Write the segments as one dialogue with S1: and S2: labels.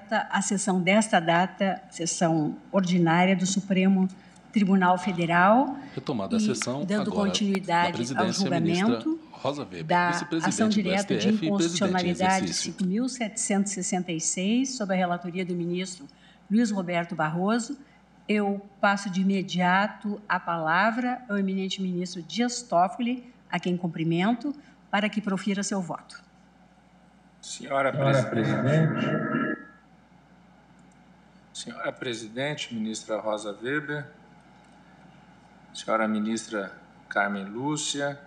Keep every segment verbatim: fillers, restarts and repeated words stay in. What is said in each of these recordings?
S1: aberta a sessão desta data, sessão ordinária do Supremo Tribunal Federal.
S2: Retomada a sessão,
S1: dando
S2: agora,
S1: continuidade ao julgamento
S2: Rosa Weber,
S1: da ação direta
S2: do
S1: de
S2: S T F
S1: inconstitucionalidade
S2: e
S1: cinco mil setecentos e sessenta e seis, sob a relatoria do ministro Luiz Roberto Barroso. Eu passo de imediato a palavra ao eminente ministro Dias Toffoli, a quem cumprimento, para que profira seu voto.
S3: Senhora Presidente, Senhora Presidente, ministra Rosa Weber, senhora ministra Carmen Lúcia,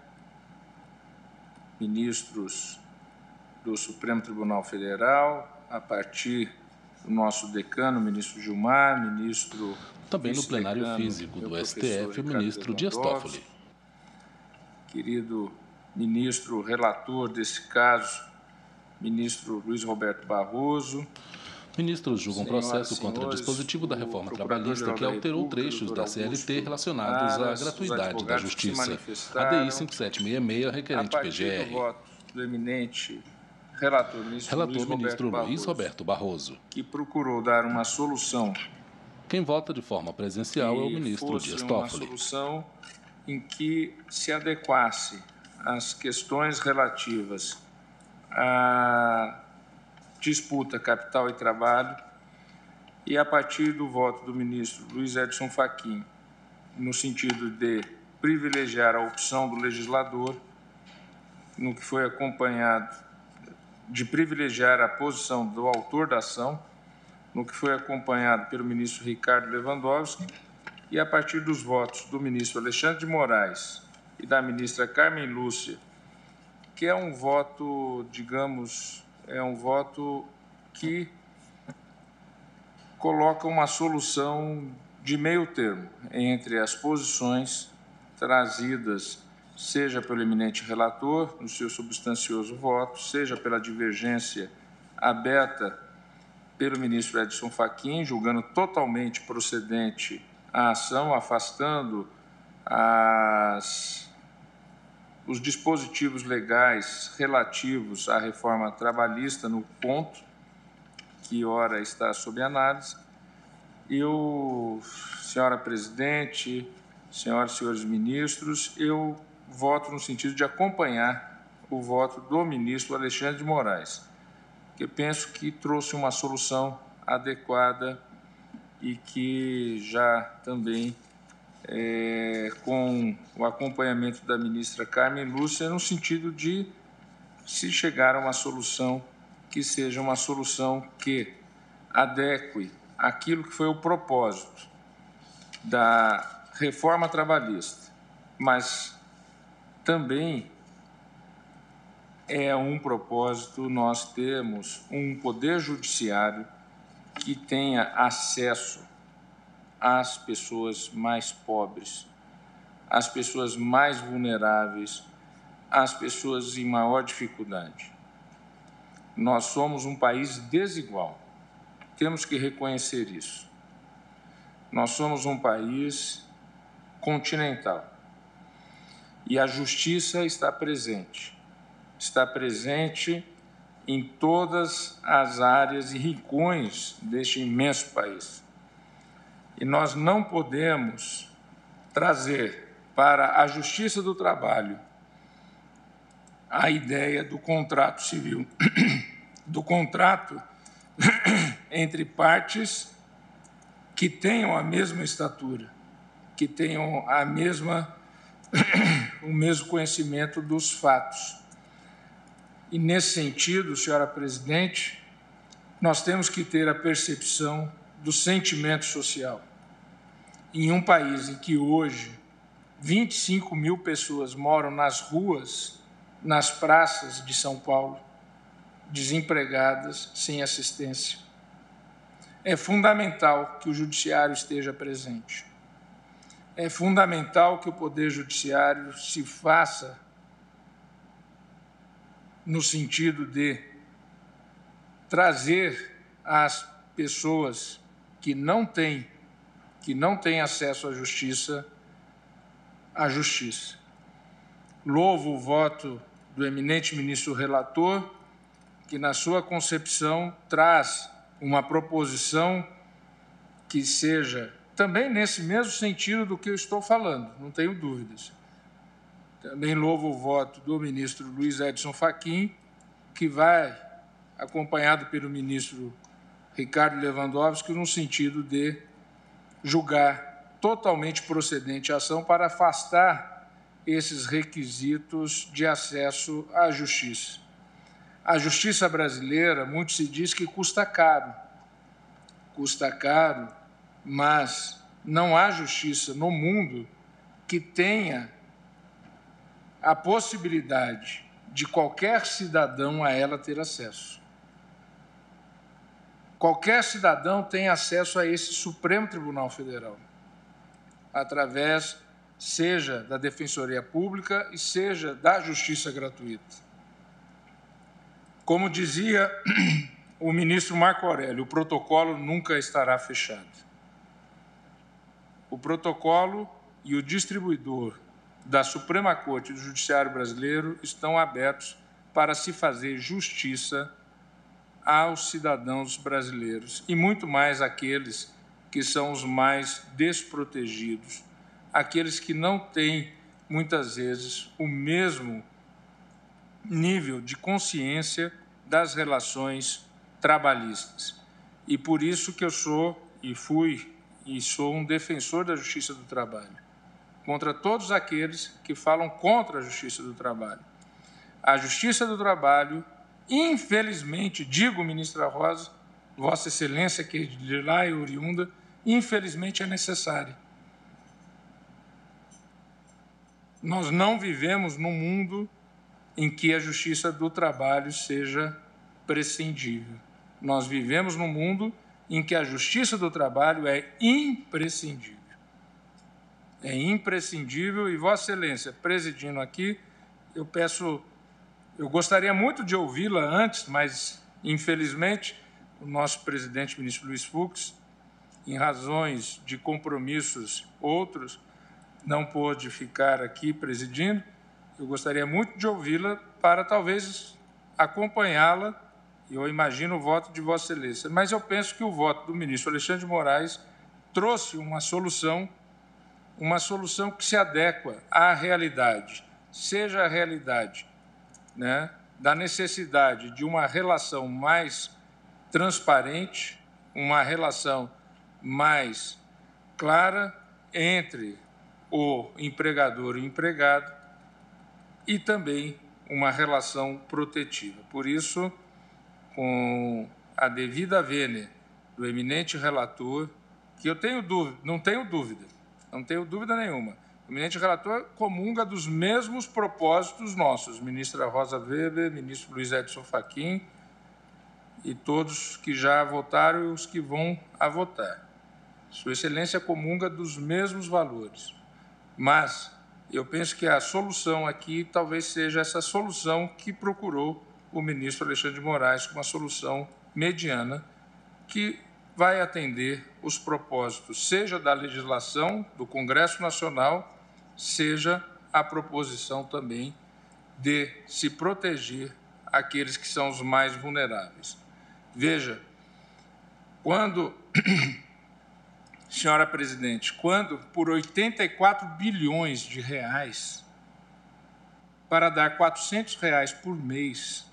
S3: ministros do Supremo Tribunal Federal, a partir do nosso decano, ministro Gilmar, ministro...
S2: Também no plenário físico do S T F, o ministro Dias Toffoli.
S3: Querido ministro relator desse caso, ministro Luiz Roberto Barroso.
S2: Ministros julgam processo contra o dispositivo da reforma trabalhista que alterou trechos da C L T relacionados à gratuidade da justiça. A D I cinco sete seis seis, requerente P G R.
S3: A partir do voto do eminente relator, ministro,
S2: relator,
S3: Luiz,
S2: ministro
S3: Roberto
S2: Luiz
S3: Barroso,
S2: Roberto Barroso,
S3: que procurou dar uma solução.
S2: Quem vota de forma presencial é o ministro Dias Toffoli.
S3: Uma solução em que se adequasse às questões relativas à disputa capital e trabalho, e a partir do voto do ministro Luiz Edson Fachin, no sentido de privilegiar a opção do legislador, no que foi acompanhado de privilegiar a posição do autor da ação, no que foi acompanhado pelo ministro Ricardo Lewandowski, e a partir dos votos do ministro Alexandre de Moraes e da ministra Carmen Lúcia, que é um voto, digamos, é um voto que coloca uma solução de meio termo entre as posições trazidas, seja pelo eminente relator, no seu substancioso voto, seja pela divergência aberta pelo ministro Edson Fachin, julgando totalmente procedente a ação, afastando as, os dispositivos legais relativos à reforma trabalhista no ponto que ora está sob análise. Eu, senhora presidente, senhoras e senhores ministros, eu voto no sentido de acompanhar o voto do ministro Alexandre de Moraes, que eu penso que trouxe uma solução adequada e que já também, é, com o acompanhamento da ministra Carmen Lúcia, no sentido de se chegar a uma solução que seja uma solução que adeque aquilo que foi o propósito da reforma trabalhista, mas também é um propósito nós termos um poder judiciário que tenha acesso às pessoas mais pobres, às pessoas mais vulneráveis, às pessoas em maior dificuldade. Nós somos um país desigual, temos que reconhecer isso. Nós somos um país continental e a justiça está presente, está presente em todas as áreas e rincões deste imenso país. E nós não podemos trazer para a justiça do trabalho a ideia do contrato civil, do contrato entre partes que tenham a mesma estatura, que tenham a mesma, o mesmo conhecimento dos fatos. E, nesse sentido, senhora presidente, nós temos que ter a percepção do sentimento social. Em um país em que hoje vinte e cinco mil pessoas moram nas ruas, nas praças de São Paulo, desempregadas, sem assistência, é fundamental que o judiciário esteja presente. É fundamental que o Poder Judiciário se faça no sentido de trazer às pessoas que não têm, que não têm acesso à justiça, à justiça. Louvo o voto do eminente ministro relator, que, na sua concepção, traz uma proposição que seja também nesse mesmo sentido do que eu estou falando, não tenho dúvidas. Também louvo o voto do ministro Luiz Edson Fachin, que vai, acompanhado pelo ministro Ricardo Lewandowski, no sentido de julgar totalmente procedente a ação para afastar esses requisitos de acesso à justiça. A justiça brasileira, muito se diz que custa caro, custa caro, mas não há justiça no mundo que tenha a possibilidade de qualquer cidadão a ela ter acesso. Qualquer cidadão tem acesso a esse Supremo Tribunal Federal, através, seja da Defensoria Pública e seja da Justiça Gratuita. Como dizia o ministro Marco Aurélio, o protocolo nunca estará fechado. O protocolo e o distribuidor da Suprema Corte e do Judiciário Brasileiro estão abertos para se fazer justiça aos cidadãos brasileiros e muito mais aqueles que são os mais desprotegidos, aqueles que não têm, muitas vezes, o mesmo nível de consciência das relações trabalhistas. E por isso que eu sou e fui e sou um defensor da justiça do trabalho, contra todos aqueles que falam contra a justiça do trabalho. A justiça do trabalho, infelizmente, digo, ministra Rosa, Vossa Excelência, que de lá é oriunda, infelizmente é necessária. Nós não vivemos num mundo em que a justiça do trabalho seja prescindível. Nós vivemos num mundo em que a justiça do trabalho é imprescindível. É imprescindível e Vossa Excelência, presidindo aqui, eu peço, eu gostaria muito de ouvi-la antes, mas, infelizmente, o nosso presidente, ministro Luiz Fux, em razões de compromissos outros, não pôde ficar aqui presidindo. Eu gostaria muito de ouvi-la para, talvez, acompanhá-la, e eu imagino o voto de Vossa Excelência. Mas eu penso que o voto do ministro Alexandre de Moraes trouxe uma solução, uma solução que se adequa à realidade, seja a realidade, né, da necessidade de uma relação mais transparente, uma relação mais clara entre o empregador e o empregado e também uma relação protetiva. Por isso, com a devida vênia do eminente relator, que eu tenho dúvida, não tenho dúvida, não tenho dúvida nenhuma, o eminente relator comunga dos mesmos propósitos nossos, ministra Rosa Weber, ministro Luiz Edson Fachin e todos que já votaram e os que vão a votar. Sua Excelência comunga dos mesmos valores, mas eu penso que a solução aqui talvez seja essa solução que procurou o ministro Alexandre de Moraes, uma solução mediana que vai atender os propósitos, seja da legislação do Congresso Nacional, seja a proposição também de se proteger aqueles que são os mais vulneráveis. Veja, quando, senhora presidente, quando por oitenta e quatro bilhões de reais, para dar quatrocentos reais por mês,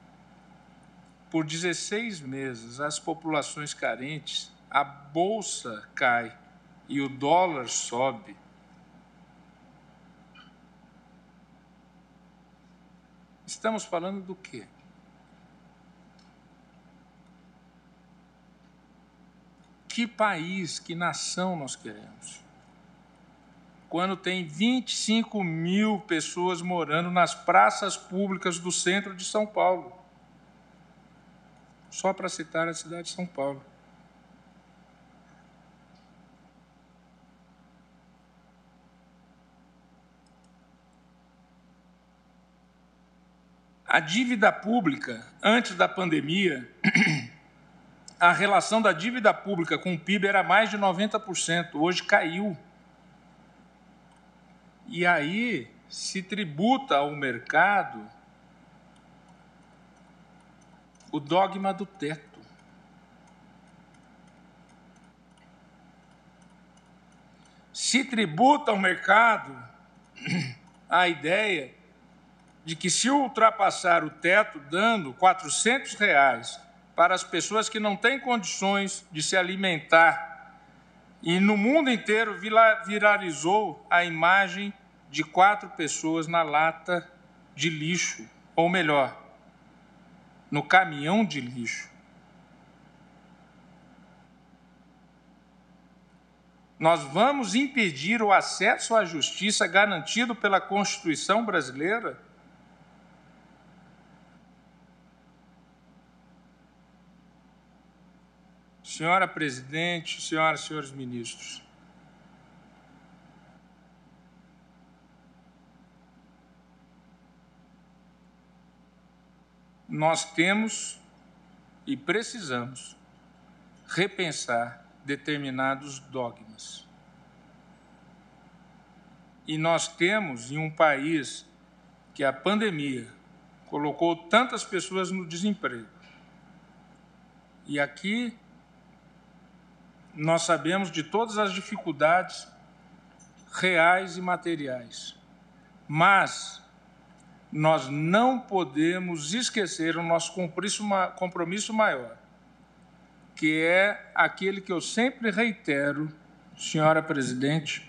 S3: por dezesseis meses, às populações carentes, a bolsa cai e o dólar sobe, estamos falando do quê? Que país, que nação nós queremos? Quando tem vinte e cinco mil pessoas morando nas praças públicas do centro de São Paulo, só para citar a cidade de São Paulo. A dívida pública, antes da pandemia, a relação da dívida pública com o P I B era mais de noventa por cento, hoje caiu. E aí se tributa ao mercado o dogma do teto. se tributa ao mercado a ideia de que, se ultrapassar o teto, dando quatrocentos reais para as pessoas que não têm condições de se alimentar, e no mundo inteiro viralizou a imagem de quatro pessoas na lata de lixo, ou melhor, no caminhão de lixo. Nós vamos impedir o acesso à justiça garantido pela Constituição brasileira? Senhora Presidente, senhoras e senhores ministros, nós temos e precisamos repensar determinados dogmas. E nós temos, em um país que a pandemia colocou tantas pessoas no desemprego, e aqui nós sabemos de todas as dificuldades reais e materiais, mas nós não podemos esquecer o nosso compromisso maior, que é aquele que eu sempre reitero, senhora Presidente,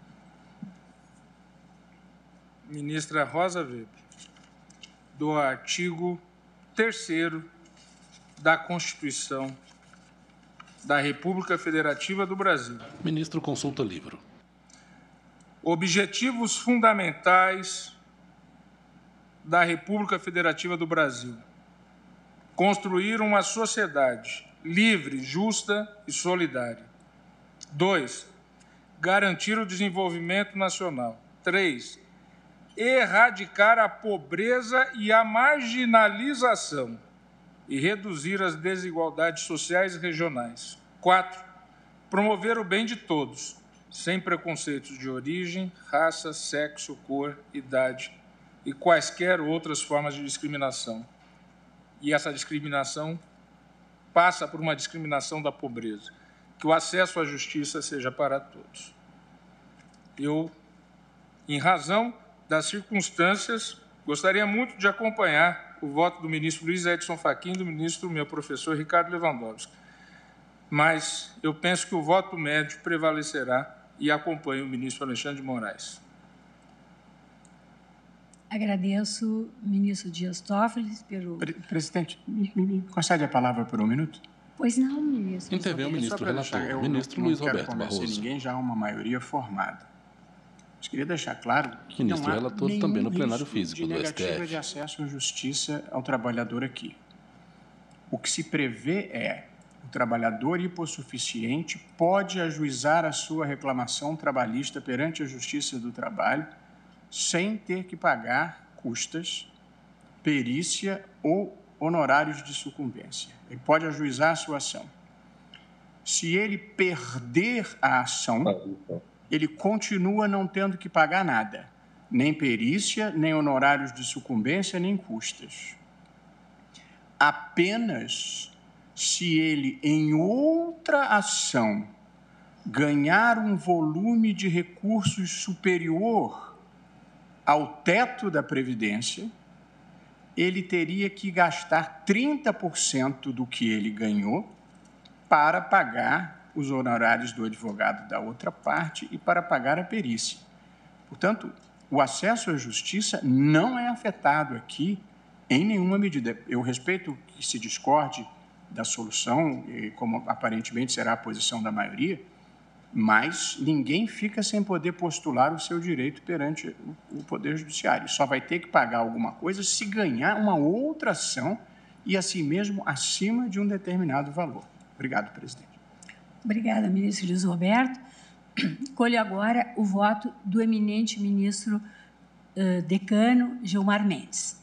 S3: ministra Rosa Weber, do artigo terceiro da Constituição da República Federativa do Brasil.
S2: Ministro, consulta livro.
S3: Objetivos fundamentais da República Federativa do Brasil: construir uma sociedade livre, justa e solidária. Dois, garantir o desenvolvimento nacional. Três, erradicar a pobreza e a marginalização e reduzir as desigualdades sociais e regionais. Quatro, promover o bem de todos, sem preconceitos de origem, raça, sexo, cor, idade e quaisquer outras formas de discriminação. E essa discriminação passa por uma discriminação da pobreza, que o acesso à justiça seja para todos. Eu, em razão das circunstâncias, gostaria muito de acompanhar o voto do ministro Luiz Edson Fachin e do ministro, meu professor, Ricardo Lewandowski. Mas eu penso que o voto médio prevalecerá e acompanho o ministro Alexandre de Moraes.
S1: Agradeço, ministro Dias Toffoli, pelo...
S4: Pre Presidente, me, me concede a palavra por um minuto?
S1: Pois não, ministro.
S2: Intervém o ministro relator,
S4: deixar,
S2: ministro
S4: não,
S2: Luiz
S4: não
S2: Roberto Barroso.
S4: Ninguém já há uma maioria formada. Mas queria deixar claro que
S2: ministro
S4: não há
S2: relator
S4: nenhum
S2: também no plenário
S4: risco
S2: físico
S4: de
S2: do
S4: negativa
S2: S T F.
S4: de acesso à justiça ao trabalhador aqui. O que se prevê é o trabalhador hipossuficiente pode ajuizar a sua reclamação trabalhista perante a Justiça do Trabalho sem ter que pagar custas, perícia ou honorários de sucumbência. Ele pode ajuizar a sua ação. Se ele perder a ação, ele continua não tendo que pagar nada, nem perícia, nem honorários de sucumbência, nem custas. Apenas se ele, em outra ação, ganhar um volume de recursos superior ao teto da Previdência, ele teria que gastar trinta por cento do que ele ganhou para pagar os honorários do advogado da outra parte e para pagar a perícia. Portanto, o acesso à justiça não é afetado aqui em nenhuma medida. Eu respeito que se discorde da solução, como aparentemente será a posição da maioria, mas ninguém fica sem poder postular o seu direito perante o Poder Judiciário. Só vai ter que pagar alguma coisa se ganhar uma outra ação e, assim mesmo, acima de um determinado valor. Obrigado, presidente.
S1: Obrigada, ministro Luiz Roberto. Colho agora o voto do eminente ministro uh, decano Gilmar Mendes.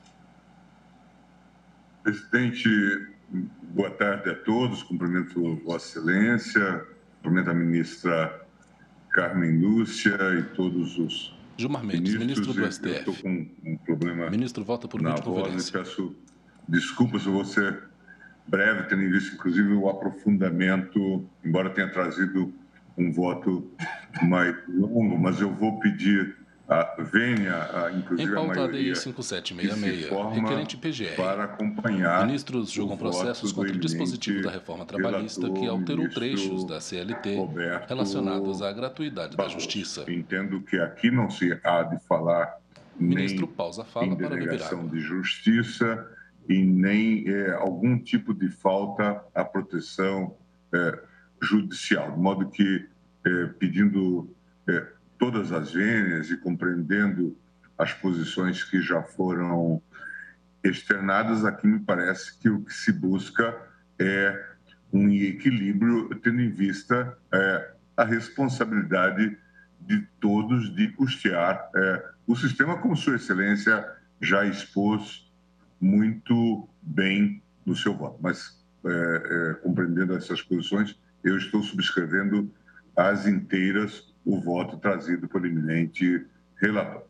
S5: Presidente, boa tarde a todos. Cumprimento Vossa Excelência, cumprimento a ministra Carmen Lúcia e todos os
S2: Gilmar Mendes, ministro do S T F.
S5: Eu estou com um problema
S2: ministro vota por
S5: na voz e peço desculpas, eu vou ser breve, tendo em vista, inclusive, o aprofundamento, embora tenha trazido um voto mais longo, mas eu vou pedir a venha, a, inclusive
S2: em pauta,
S5: a maioria
S2: A D I cinco sete seis seis, requerente P G R.
S5: Para acompanhar
S2: Ministros julgam processos contra o dispositivo da reforma trabalhista que alterou trechos da C L T
S5: Roberto
S2: relacionados à gratuidade
S5: Barroso.
S2: da justiça.
S5: Entendo que aqui não se há de falar
S2: Ministro
S5: nem
S2: pausa a fala
S5: em
S2: para beber
S5: denegação
S2: água.
S5: de justiça e nem é, algum tipo de falta à proteção é, judicial, de modo que, é, pedindo é, todas as vênias e compreendendo as posições que já foram externadas, aqui me parece que o que se busca é um equilíbrio, tendo em vista é, a responsabilidade de todos de custear é, o sistema, como Sua Excelência já expôs muito bem no seu voto. Mas, é, é, compreendendo essas posições, eu estou subscrevendo às inteiras o voto trazido pelo eminente relator.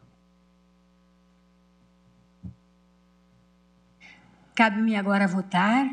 S1: Cabe-me agora votar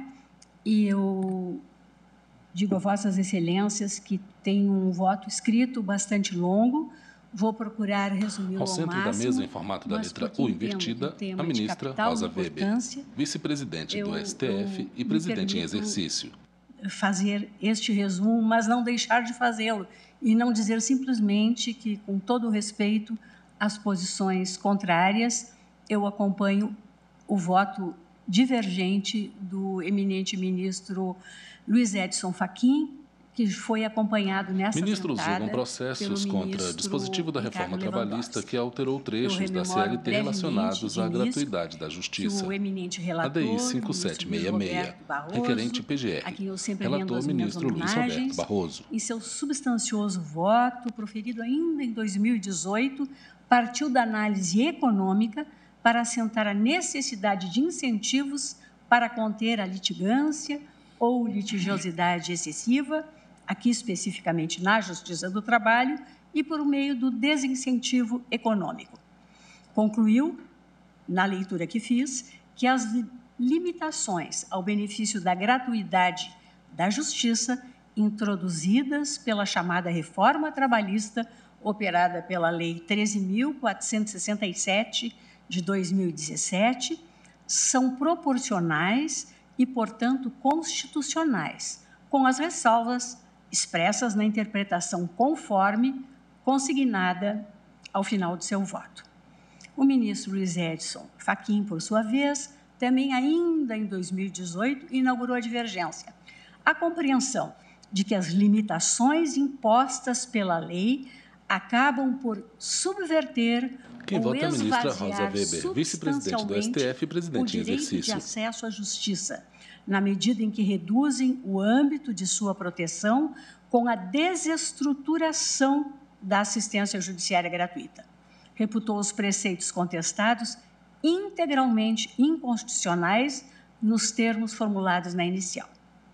S1: e eu digo a Vossas Excelências que tem um voto escrito bastante longo. Vou procurar resumi-lo ao máximo.
S2: Ao centro da mesa, em formato da letra U invertida, a ministra Rosa Weber, vice-presidente do S T F e presidente em exercício.
S1: Fazer este resumo, mas não deixar de fazê-lo e não dizer simplesmente que, com todo o respeito às posições contrárias, eu acompanho o voto divergente do eminente ministro Luiz Edson Fachin, que foi acompanhado nessa
S2: Ministros
S1: sentada
S2: julgam processos contra o dispositivo da reforma trabalhista que alterou trechos da C L T relacionados à gratuidade da justiça.
S1: O eminente relator,
S2: A D I cinco sete seis seis, requerente P G R.
S1: A quem eu sempre
S2: Relator,
S1: rendo as
S2: ministro
S1: minhas
S2: Luiz Roberto Barroso.
S1: Em seu substancioso voto, proferido ainda em dois mil e dezoito, partiu da análise econômica para assentar a necessidade de incentivos para conter a litigância ou litigiosidade excessiva, aqui especificamente na Justiça do Trabalho, e por meio do desincentivo econômico. Concluiu, na leitura que fiz, que as limitações ao benefício da gratuidade da justiça introduzidas pela chamada reforma trabalhista operada pela Lei treze mil quatrocentos e sessenta e sete de dois mil e dezessete são proporcionais e, portanto, constitucionais, com as ressalvas expressas na interpretação conforme consignada ao final do seu voto. O ministro Luiz Edson Fachin, por sua vez, também ainda em dois mil e dezoito, inaugurou a divergência. A compreensão de que as limitações impostas pela lei acabam por subverter
S2: Quem
S1: ou
S2: vota é a ministra
S1: esvaziar
S2: Rosa Weber, vice-presidente do S T F e presidente em
S1: o direito
S2: exercício.
S1: de acesso à justiça, na medida em que reduzem o âmbito de sua proteção com a desestruturação da assistência judiciária gratuita. Reputou os preceitos contestados integralmente inconstitucionais nos termos formulados na inicial.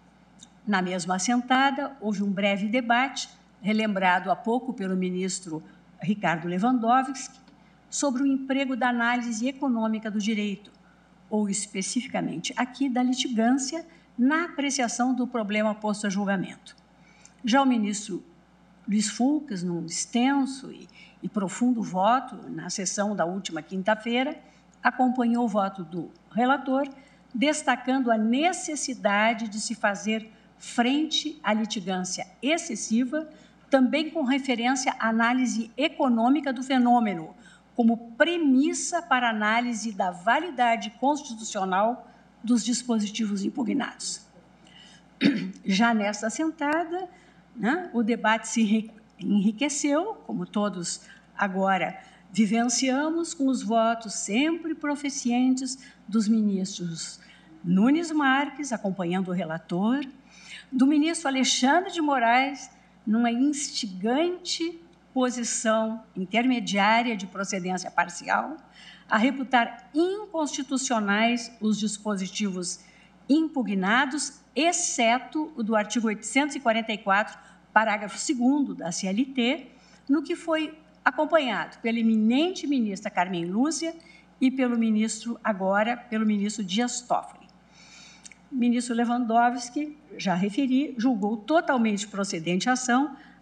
S1: Na mesma assentada, houve um breve debate, relembrado há pouco pelo ministro Ricardo Lewandowski, sobre o emprego da análise econômica do direito, ou especificamente aqui da litigância, na apreciação do problema posto a julgamento. Já o ministro Luiz Fux, num extenso e, e profundo voto na sessão da última quinta-feira, acompanhou o voto do relator, destacando a necessidade de se fazer frente à litigância excessiva, também com referência à análise econômica do fenômeno, como premissa para análise da validade constitucional dos dispositivos impugnados. Já nesta assentada, né, o debate se enriqueceu, como todos agora vivenciamos, com os votos sempre proficientes dos ministros Nunes Marques, acompanhando o relator, do ministro Alexandre de Moraes, numa instigante posição intermediária de procedência parcial, a reputar inconstitucionais os dispositivos impugnados, exceto o do artigo oitocentos e quarenta e quatro, parágrafo segundo da C L T, no que foi acompanhado pela eminente ministra Carmen Lúcia e pelo ministro, agora, pelo ministro Dias Toffoli. O ministro Lewandowski, já referi, julgou totalmente procedente a ação,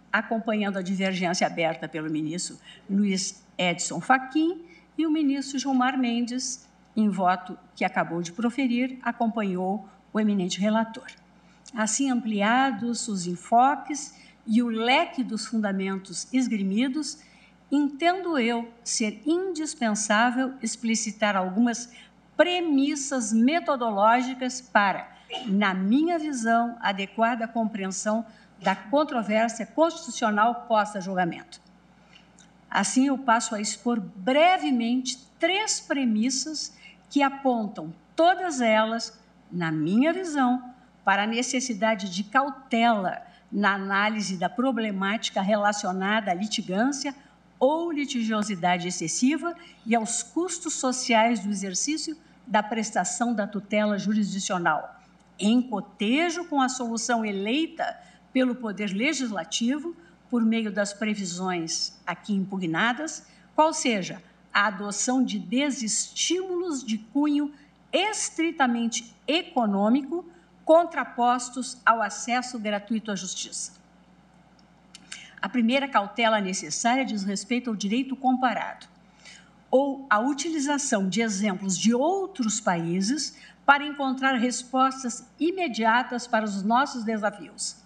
S1: acompanhando a divergência aberta pelo ministro Luiz Edson Fachin, e o ministro Gilmar Mendes, em voto que acabou de proferir, acompanhou o eminente relator. Assim ampliados os enfoques e o leque dos fundamentos esgrimidos, entendo eu ser indispensável explicitar algumas premissas metodológicas para, na minha visão, adequada compreensão da controvérsia constitucional posta a julgamento. Assim, eu passo a expor brevemente três premissas que apontam, todas elas, na minha visão, para a necessidade de cautela na análise da problemática relacionada à litigância ou litigiosidade excessiva e aos custos sociais do exercício da prestação da tutela jurisdicional, em cotejo com a solução eleita pelo Poder Legislativo por meio das previsões aqui impugnadas, qual seja a adoção de desestímulos de cunho estritamente econômico contrapostos ao acesso gratuito à justiça. A primeira cautela necessária diz respeito ao direito comparado, ou à utilização de exemplos de outros países para encontrar respostas imediatas para os nossos desafios.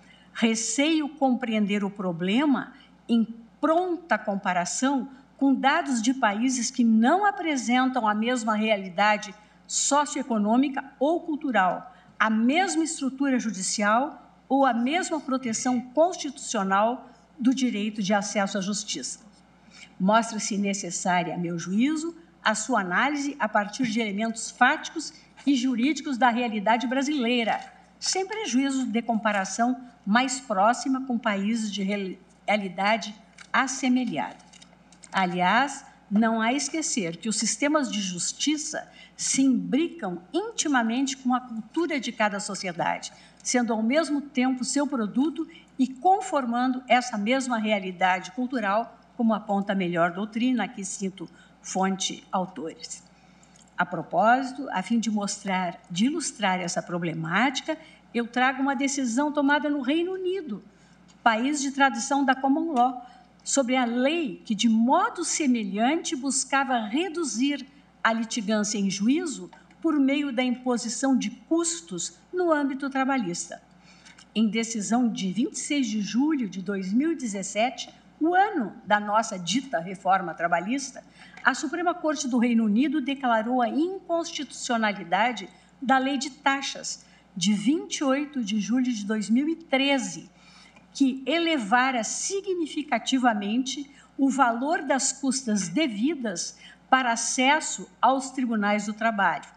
S1: Receio compreender o problema em pronta comparação com dados de países que não apresentam a mesma realidade socioeconômica ou cultural, a mesma estrutura judicial ou a mesma proteção constitucional do direito de acesso à justiça. Mostra-se necessária, a meu juízo, a sua análise a partir de elementos fáticos e jurídicos da realidade brasileira, sem prejuízo de comparação mais próxima com países de realidade assemelhada. Aliás, não há a esquecer que os sistemas de justiça se imbricam intimamente com a cultura de cada sociedade, sendo ao mesmo tempo seu produto e conformando essa mesma realidade cultural, como aponta a melhor doutrina, aqui cito fonte autores. A propósito, a fim de mostrar, de ilustrar essa problemática, eu trago uma decisão tomada no Reino Unido, país de tradição da common law, sobre a lei que, de modo semelhante, buscava reduzir a litigância em juízo por meio da imposição de custos no âmbito trabalhista. Em decisão de vinte e seis de julho de dois mil e dezessete, o ano da nossa dita reforma trabalhista, a Suprema Corte do Reino Unido declarou a inconstitucionalidade da Lei de Taxas, de vinte e oito de julho de dois mil e treze, que elevara significativamente o valor das custas devidas para acesso aos tribunais do trabalho.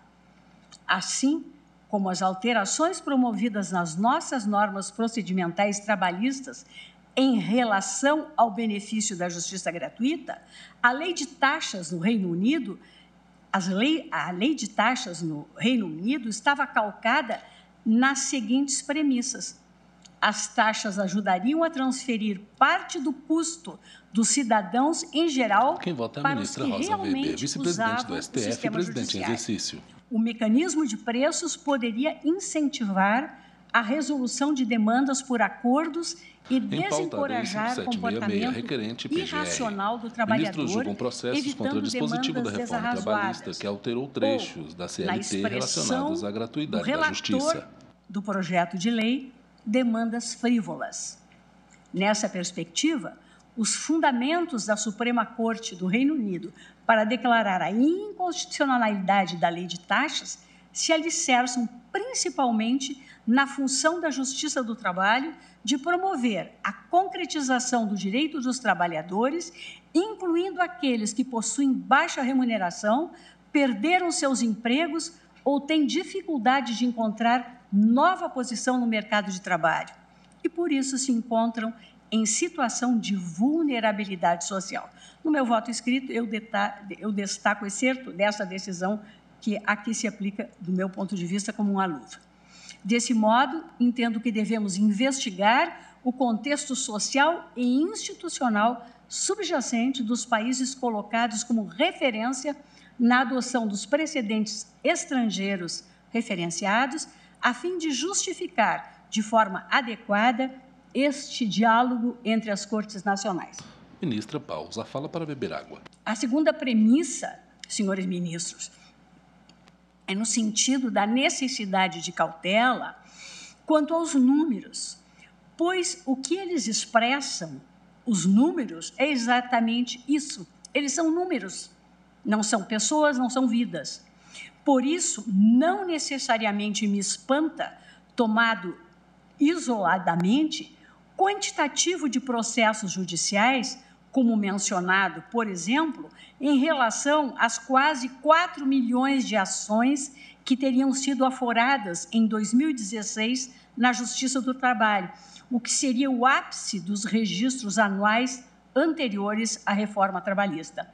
S1: Assim como as alterações promovidas nas nossas normas procedimentais trabalhistas em relação ao benefício da justiça gratuita, a lei de taxas no Reino Unido, as lei, a lei de taxas no Reino Unido estava calcada nas seguintes premissas. As taxas ajudariam a transferir parte do custo dos cidadãos em geral
S2: Quem vota é a
S1: para os
S2: ministra
S1: que
S2: Rosa
S1: realmente
S2: Weber, vice-presidente do
S1: usavam
S2: S T
S1: o
S2: F e
S1: sistema
S2: presidente em
S1: judiciário.
S2: exercício.
S1: O mecanismo de preços poderia incentivar a resolução de demandas por acordos e desencorajar comportamento
S2: requerente P G R.
S1: irracional do trabalhador,
S2: Ministros julgam processos contra o dispositivo da reforma trabalhista que alterou trechos da C L T relacionados à gratuidade da justiça.
S1: Do projeto de lei, demandas frívolas. Nessa perspectiva, os fundamentos da Suprema Corte do Reino Unido para declarar a inconstitucionalidade da lei de taxas se alicerçam principalmente na função da Justiça do Trabalho de promover a concretização do direito dos trabalhadores, incluindo aqueles que possuem baixa remuneração, perderam seus empregos ou têm dificuldade de encontrar nova posição no mercado de trabalho e, por isso, se encontram em situação de vulnerabilidade social. No meu voto escrito, eu, eu destaco o excerto dessa decisão que aqui se aplica, do meu ponto de vista, como uma luva. Desse modo, entendo que devemos investigar o contexto social e institucional subjacente dos países colocados como referência na adoção dos precedentes estrangeiros referenciados, a fim de justificar, de forma adequada, este diálogo entre as Cortes Nacionais.
S2: Ministra, pausa a fala para beber água.
S1: A segunda premissa, senhores ministros, é no sentido da necessidade de cautela quanto aos números, pois o que eles expressam, os números, é exatamente isso. Eles são números, não são pessoas, não são vidas. Por isso, não necessariamente me espanta, tomado isoladamente, quantitativo de processos judiciais, como mencionado, por exemplo, em relação às quase quatro milhões de ações que teriam sido aforadas em dois mil e dezesseis na Justiça do Trabalho, o que seria o ápice dos registros anuais anteriores à reforma trabalhista.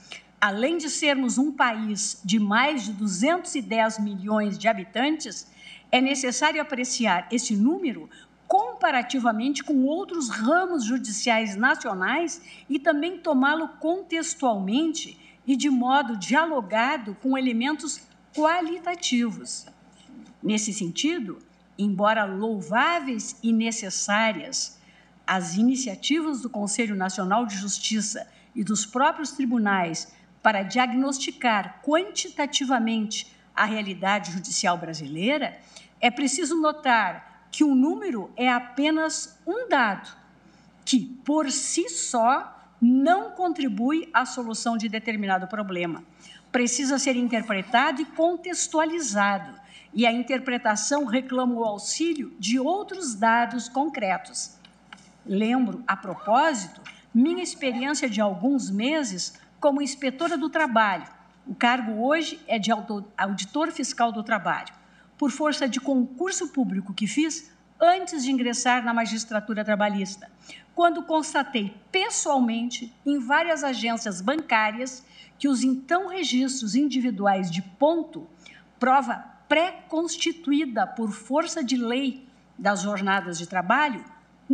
S1: Além de sermos um país de mais de duzentos e dez milhões de habitantes, é necessário apreciar esse número comparativamente com outros ramos judiciais nacionais e também tomá-lo contextualmente e de modo dialogado com elementos qualitativos. Nesse sentido, embora louváveis e necessárias, as iniciativas do Conselho Nacional de Justiça e dos próprios tribunais para diagnosticar quantitativamente a realidade judicial brasileira, é preciso notar que o número é apenas um dado, que, por si só, não contribui à solução de determinado problema. Precisa ser interpretado e contextualizado, e a interpretação reclama o auxílio de outros dados concretos. Lembro, a propósito, minha experiência de alguns meses como inspetora do trabalho. O cargo hoje é de auditor fiscal do trabalho, por força de concurso público que fiz antes de ingressar na magistratura trabalhista, quando constatei pessoalmente em várias agências bancárias que os então registros individuais de ponto, prova pré-constituída por força de lei das jornadas de trabalho,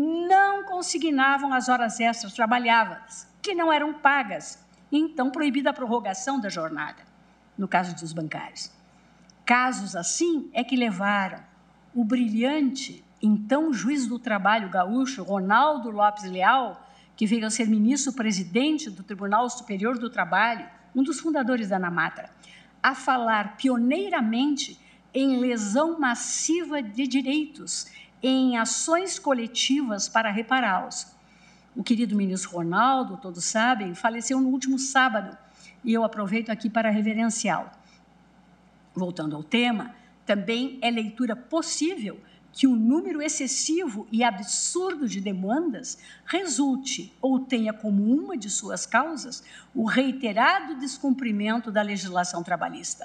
S1: não consignavam as horas extras trabalhadas, que não eram pagas, e então proibida a prorrogação da jornada, no caso dos bancários. Casos assim é que levaram o brilhante, então juiz do trabalho gaúcho, Ronaldo Lopes Leal, que veio a ser ministro-presidente do Tribunal Superior do Trabalho, um dos fundadores da ANAMATRA, a falar pioneiramente em lesão massiva de direitos, em ações coletivas para repará-los. O querido ministro Ronaldo, todos sabem, faleceu no último sábado, e eu aproveito aqui para reverenciá-lo. Voltando ao tema, também é leitura possível que o número excessivo e absurdo de demandas resulte ou tenha como uma de suas causas o reiterado descumprimento da legislação trabalhista.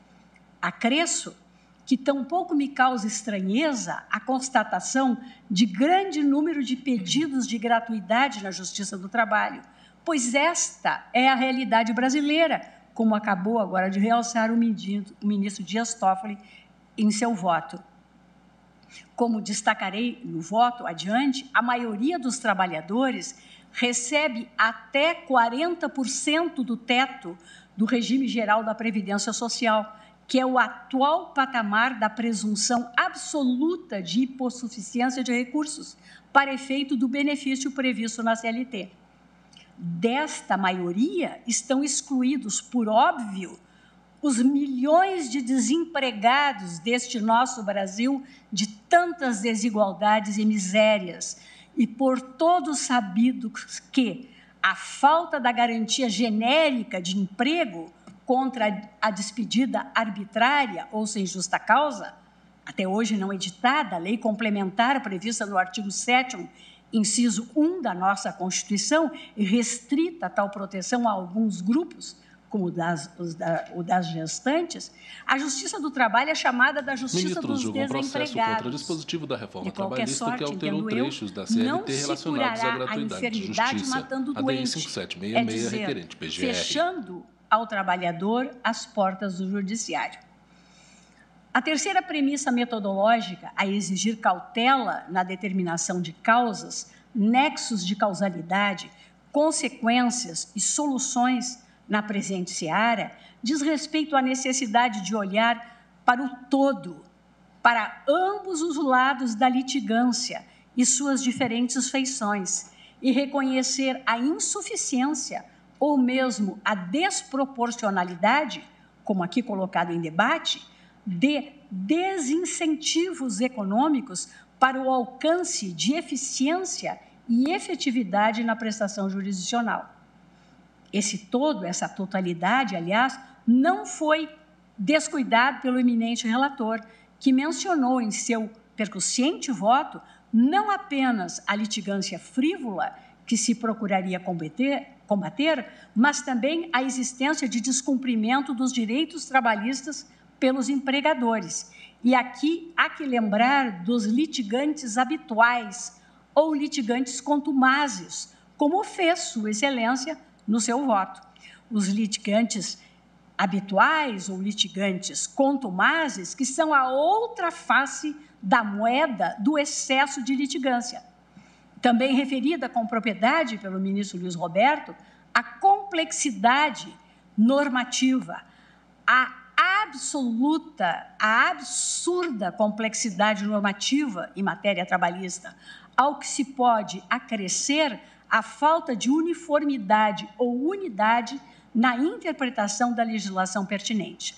S1: Acresço que tampouco me causa estranheza a constatação de grande número de pedidos de gratuidade na Justiça do Trabalho, pois esta é a realidade brasileira, como acabou agora de realçar o ministro Dias Toffoli em seu voto. Como destacarei no voto adiante, a maioria dos trabalhadores recebe até quarenta por cento do teto do regime geral da Previdência Social, que é o atual patamar da presunção absoluta de hipossuficiência de recursos, para efeito do benefício previsto na C L T. Desta maioria estão excluídos, por óbvio, os milhões de desempregados deste nosso Brasil de tantas desigualdades e misérias, e por todos sabido que a falta da garantia genérica de emprego contra a despedida arbitrária ou sem justa causa, até hoje não editada, a lei complementar prevista no artigo sétimo, inciso um da nossa Constituição, e restrita a tal proteção a alguns grupos, como o das, os da, o das gestantes, a Justiça do Trabalho é chamada da Justiça
S2: Ministros
S1: dos
S2: Desempregados.
S1: Ministros julgam
S2: processo contra dispositivo da reforma trabalhista
S1: sorte,
S2: que alterou trechos da C L T relacionados à gratuidade de justiça. A D I cinco sete seis seis, é requerente P G R.
S1: Fechando ao trabalhador as portas do judiciário. A terceira premissa metodológica a exigir cautela na determinação de causas, nexos de causalidade, consequências e soluções na presente seara, diz respeito à necessidade de olhar para o todo, para ambos os lados da litigância e suas diferentes feições, e reconhecer a insuficiência ou mesmo a desproporcionalidade, como aqui colocado em debate, de desincentivos econômicos para o alcance de eficiência e efetividade na prestação jurisdicional. Esse todo, essa totalidade, aliás, não foi descuidado pelo eminente relator, que mencionou em seu percussiente voto não apenas a litigância frívola que se procuraria combater, combater, mas também a existência de descumprimento dos direitos trabalhistas pelos empregadores. E aqui há que lembrar dos litigantes habituais ou litigantes contumazes, como fez Sua Excelência no seu voto. Os litigantes habituais ou litigantes contumazes, que são a outra face da moeda do excesso de litigância. Também referida com propriedade pelo ministro Luiz Roberto, a complexidade normativa, a absoluta, a absurda complexidade normativa em matéria trabalhista, ao que se pode acrescer a falta de uniformidade ou unidade na interpretação da legislação pertinente.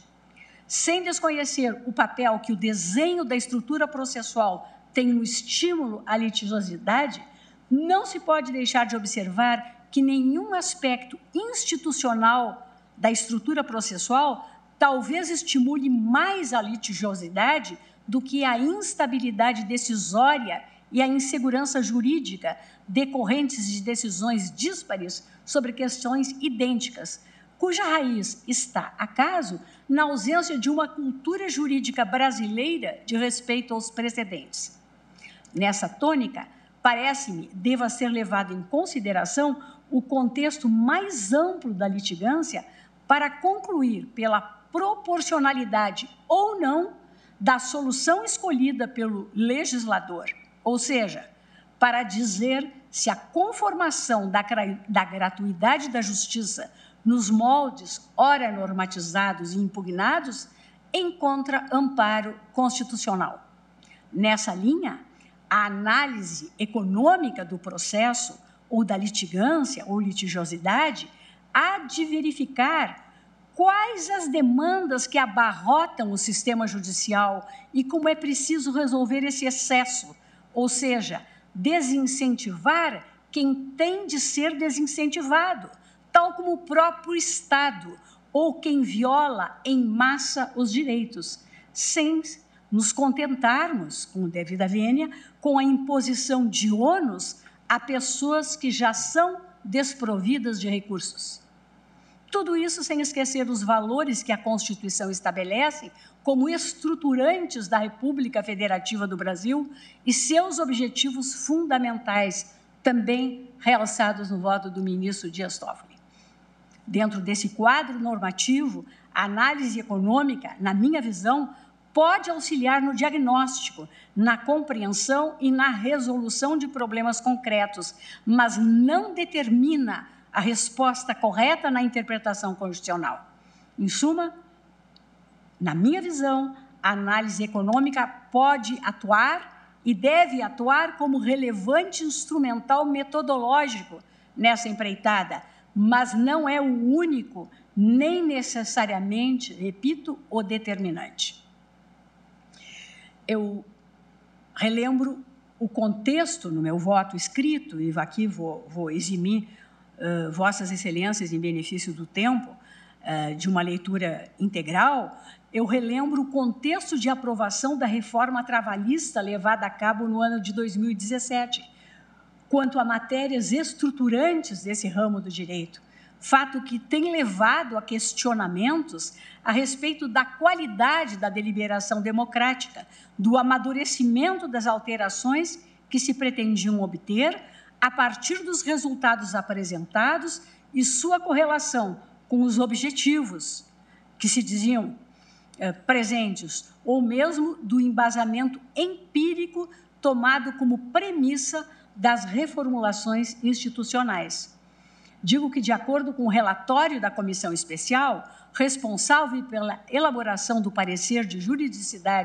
S1: Sem desconhecer o papel que o desenho da estrutura processual tem no estímulo à litigiosidade, não se pode deixar de observar que nenhum aspecto institucional da estrutura processual talvez estimule mais a litigiosidade do que a instabilidade decisória e a insegurança jurídica decorrentes de decisões díspares sobre questões idênticas, cuja raiz está, acaso, na ausência de uma cultura jurídica brasileira de respeito aos precedentes. Nessa tônica, parece-me deva ser levado em consideração o contexto mais amplo da litigância para concluir pela proporcionalidade ou não da solução escolhida pelo legislador, ou seja, para dizer se a conformação da, da gratuidade da justiça nos moldes ora normatizados e impugnados encontra amparo constitucional. Nessa linha, a análise econômica do processo ou da litigância ou litigiosidade há de verificar quais as demandas que abarrotam o sistema judicial e como é preciso resolver esse excesso, ou seja, desincentivar quem tem de ser desincentivado, tal como o próprio Estado ou quem viola em massa os direitos, sem nos contentarmos, com devida vênia, com a imposição de ônus a pessoas que já são desprovidas de recursos. Tudo isso sem esquecer os valores que a Constituição estabelece como estruturantes da República Federativa do Brasil e seus objetivos fundamentais, também realçados no voto do ministro Dias Toffoli. Dentro desse quadro normativo, a análise econômica, na minha visão, pode auxiliar no diagnóstico, na compreensão e na resolução de problemas concretos, mas não determina a resposta correta na interpretação constitucional. Em suma, na minha visão, a análise econômica pode atuar e deve atuar como relevante instrumental metodológico nessa empreitada, mas não é o único, nem necessariamente, repito, o determinante. Eu relembro o contexto no meu voto escrito, e aqui vou, vou eximir uh, Vossas Excelências, em benefício do tempo, uh, de uma leitura integral. Eu relembro o contexto de aprovação da reforma trabalhista levada a cabo no ano de dois mil e dezessete, quanto a matérias estruturantes desse ramo do direito, fato que tem levado a questionamentos a respeito da qualidade da deliberação democrática, do amadurecimento das alterações que se pretendiam obter a partir dos resultados apresentados e sua correlação com os objetivos que se diziam eh, presentes, ou mesmo do embasamento empírico tomado como premissa das reformulações institucionais. Digo que, de acordo com o relatório da Comissão Especial, responsável pela elaboração do parecer de juridicidade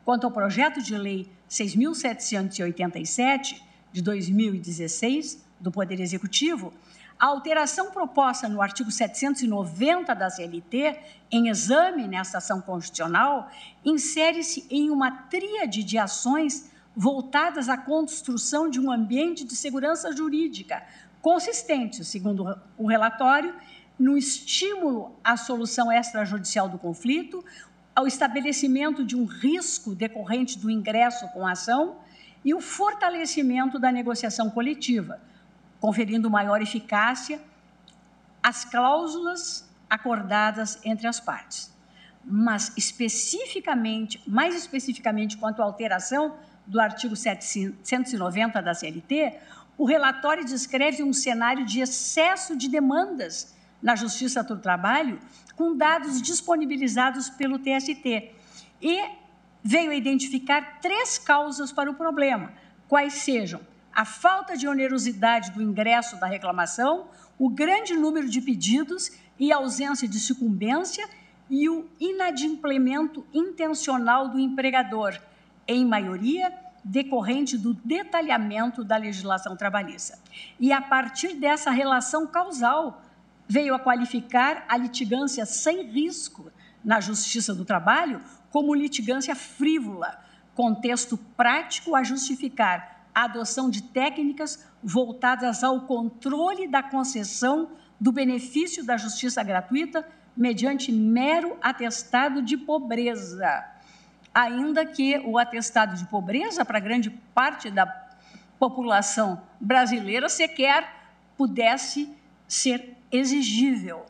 S1: Quanto ao projeto de lei seis mil setecentos e oitenta e sete, de dois mil e dezesseis, do Poder Executivo, a alteração proposta no artigo setecentos e noventa da C L T, em exame nesta ação constitucional, insere-se em uma tríade de ações voltadas à construção de um ambiente de segurança jurídica consistente, segundo o relatório, no estímulo à solução extrajudicial do conflito, ao estabelecimento de um risco decorrente do ingresso com a ação e o fortalecimento da negociação coletiva, conferindo maior eficácia às cláusulas acordadas entre as partes. Mas, especificamente, mais especificamente quanto à alteração do artigo setecentos e noventa da C L T, o relatório descreve um cenário de excesso de demandas na Justiça do Trabalho, com dados disponibilizados pelo T S T, e veio a identificar três causas para o problema, quais sejam a falta de onerosidade do ingresso da reclamação, o grande número de pedidos e a ausência de sucumbência e o inadimplemento intencional do empregador, em maioria decorrente do detalhamento da legislação trabalhista. E, a partir dessa relação causal, veio a qualificar a litigância sem risco na Justiça do Trabalho como litigância frívola, contexto prático a justificar a adoção de técnicas voltadas ao controle da concessão do benefício da justiça gratuita mediante mero atestado de pobreza, ainda que o atestado de pobreza, para grande parte da população brasileira, sequer pudesse ser exigível.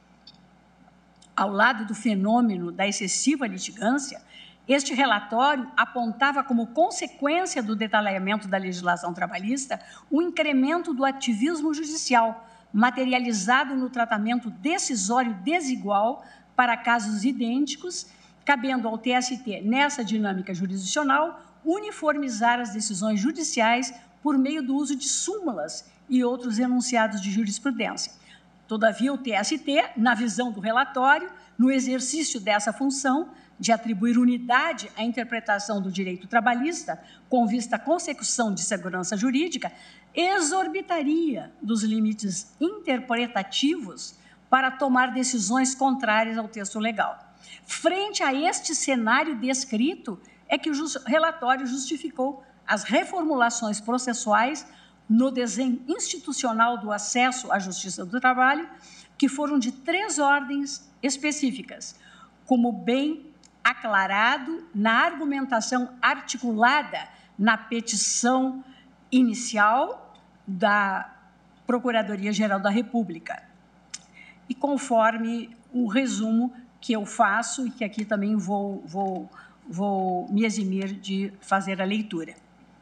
S1: Ao lado do fenômeno da excessiva litigância, este relatório apontava como consequência do detalhamento da legislação trabalhista o incremento do ativismo judicial, materializado no tratamento decisório desigual para casos idênticos, cabendo ao T S T, nessa dinâmica jurisdicional, uniformizar as decisões judiciais por meio do uso de súmulas e outros enunciados de jurisprudência. Todavia, o T S T, na visão do relatório, no exercício dessa função de atribuir unidade à interpretação do direito trabalhista com vista à consecução de segurança jurídica, exorbitaria dos limites interpretativos para tomar decisões contrárias ao texto legal. Frente a este cenário descrito, é que o relatório justificou as reformulações processuais no desenho institucional do acesso à Justiça do Trabalho, que foram de três ordens específicas, como bem aclarado na argumentação articulada na petição inicial da Procuradoria-Geral da República. E conforme o resumo que eu faço, e que aqui também vou, vou, vou me eximir de fazer a leitura.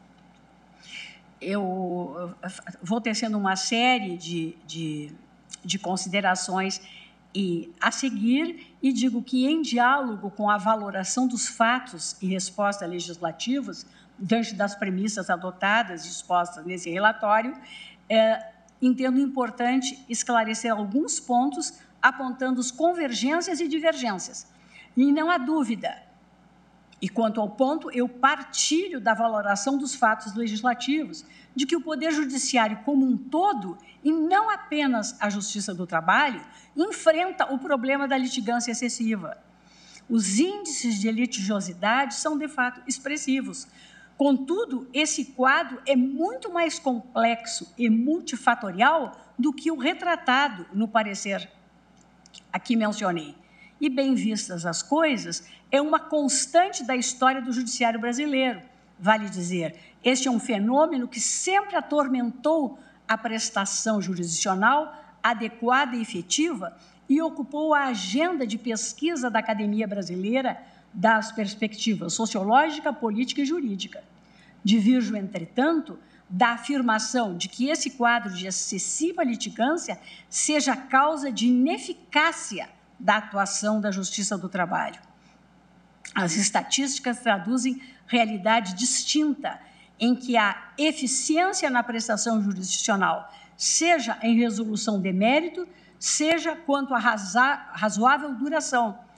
S1: Eu vou tecendo uma série de, de, de considerações e, a seguir, e digo que, em diálogo com a valoração dos fatos e respostas legislativas, diante das premissas adotadas e expostas nesse relatório, é, entendo importante esclarecer alguns pontos, apontando as convergências e divergências. E não há dúvida, e quanto ao ponto, eu partilho da valoração dos fatos legislativos, de que o Poder Judiciário como um todo, e não apenas a Justiça do Trabalho, enfrenta o problema da litigância excessiva. Os índices de litigiosidade são, de fato, expressivos. Contudo, esse quadro é muito mais complexo e multifatorial do que o retratado no parecer aqui mencionei. E, bem vistas as coisas, é uma constante da história do judiciário brasileiro. Vale dizer, este é um fenômeno que sempre atormentou a prestação jurisdicional adequada e efetiva e ocupou a agenda de pesquisa da Academia Brasileira das perspectivas sociológica, política e jurídica. Divirjo, entretanto, da afirmação de que esse quadro de excessiva litigância seja causa de ineficácia da atuação da Justiça do Trabalho. As estatísticas traduzem realidade distinta, em que a eficiência na prestação jurisdicional, seja em resolução de mérito, seja quanto à razoável duração,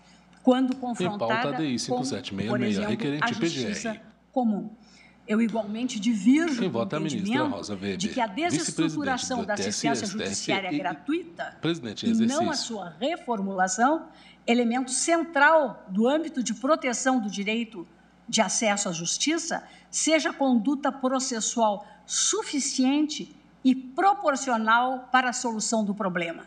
S1: quando confrontada
S2: em pauta, A D I
S1: com,
S2: cinco sete seis
S1: por
S2: seis,
S1: exemplo,
S2: requerente
S1: a justiça comum. Eu igualmente divirjo
S2: Quem
S1: do
S2: vota é a ministra
S1: entendimento
S2: Rosa Weber,
S1: de que a desestruturação da assistência judiciária gratuita
S2: presidente em
S1: e não a
S2: exercício.
S1: sua reformulação, elemento central do âmbito de proteção do direito de acesso à justiça, seja conduta processual suficiente e proporcional para a solução do problema.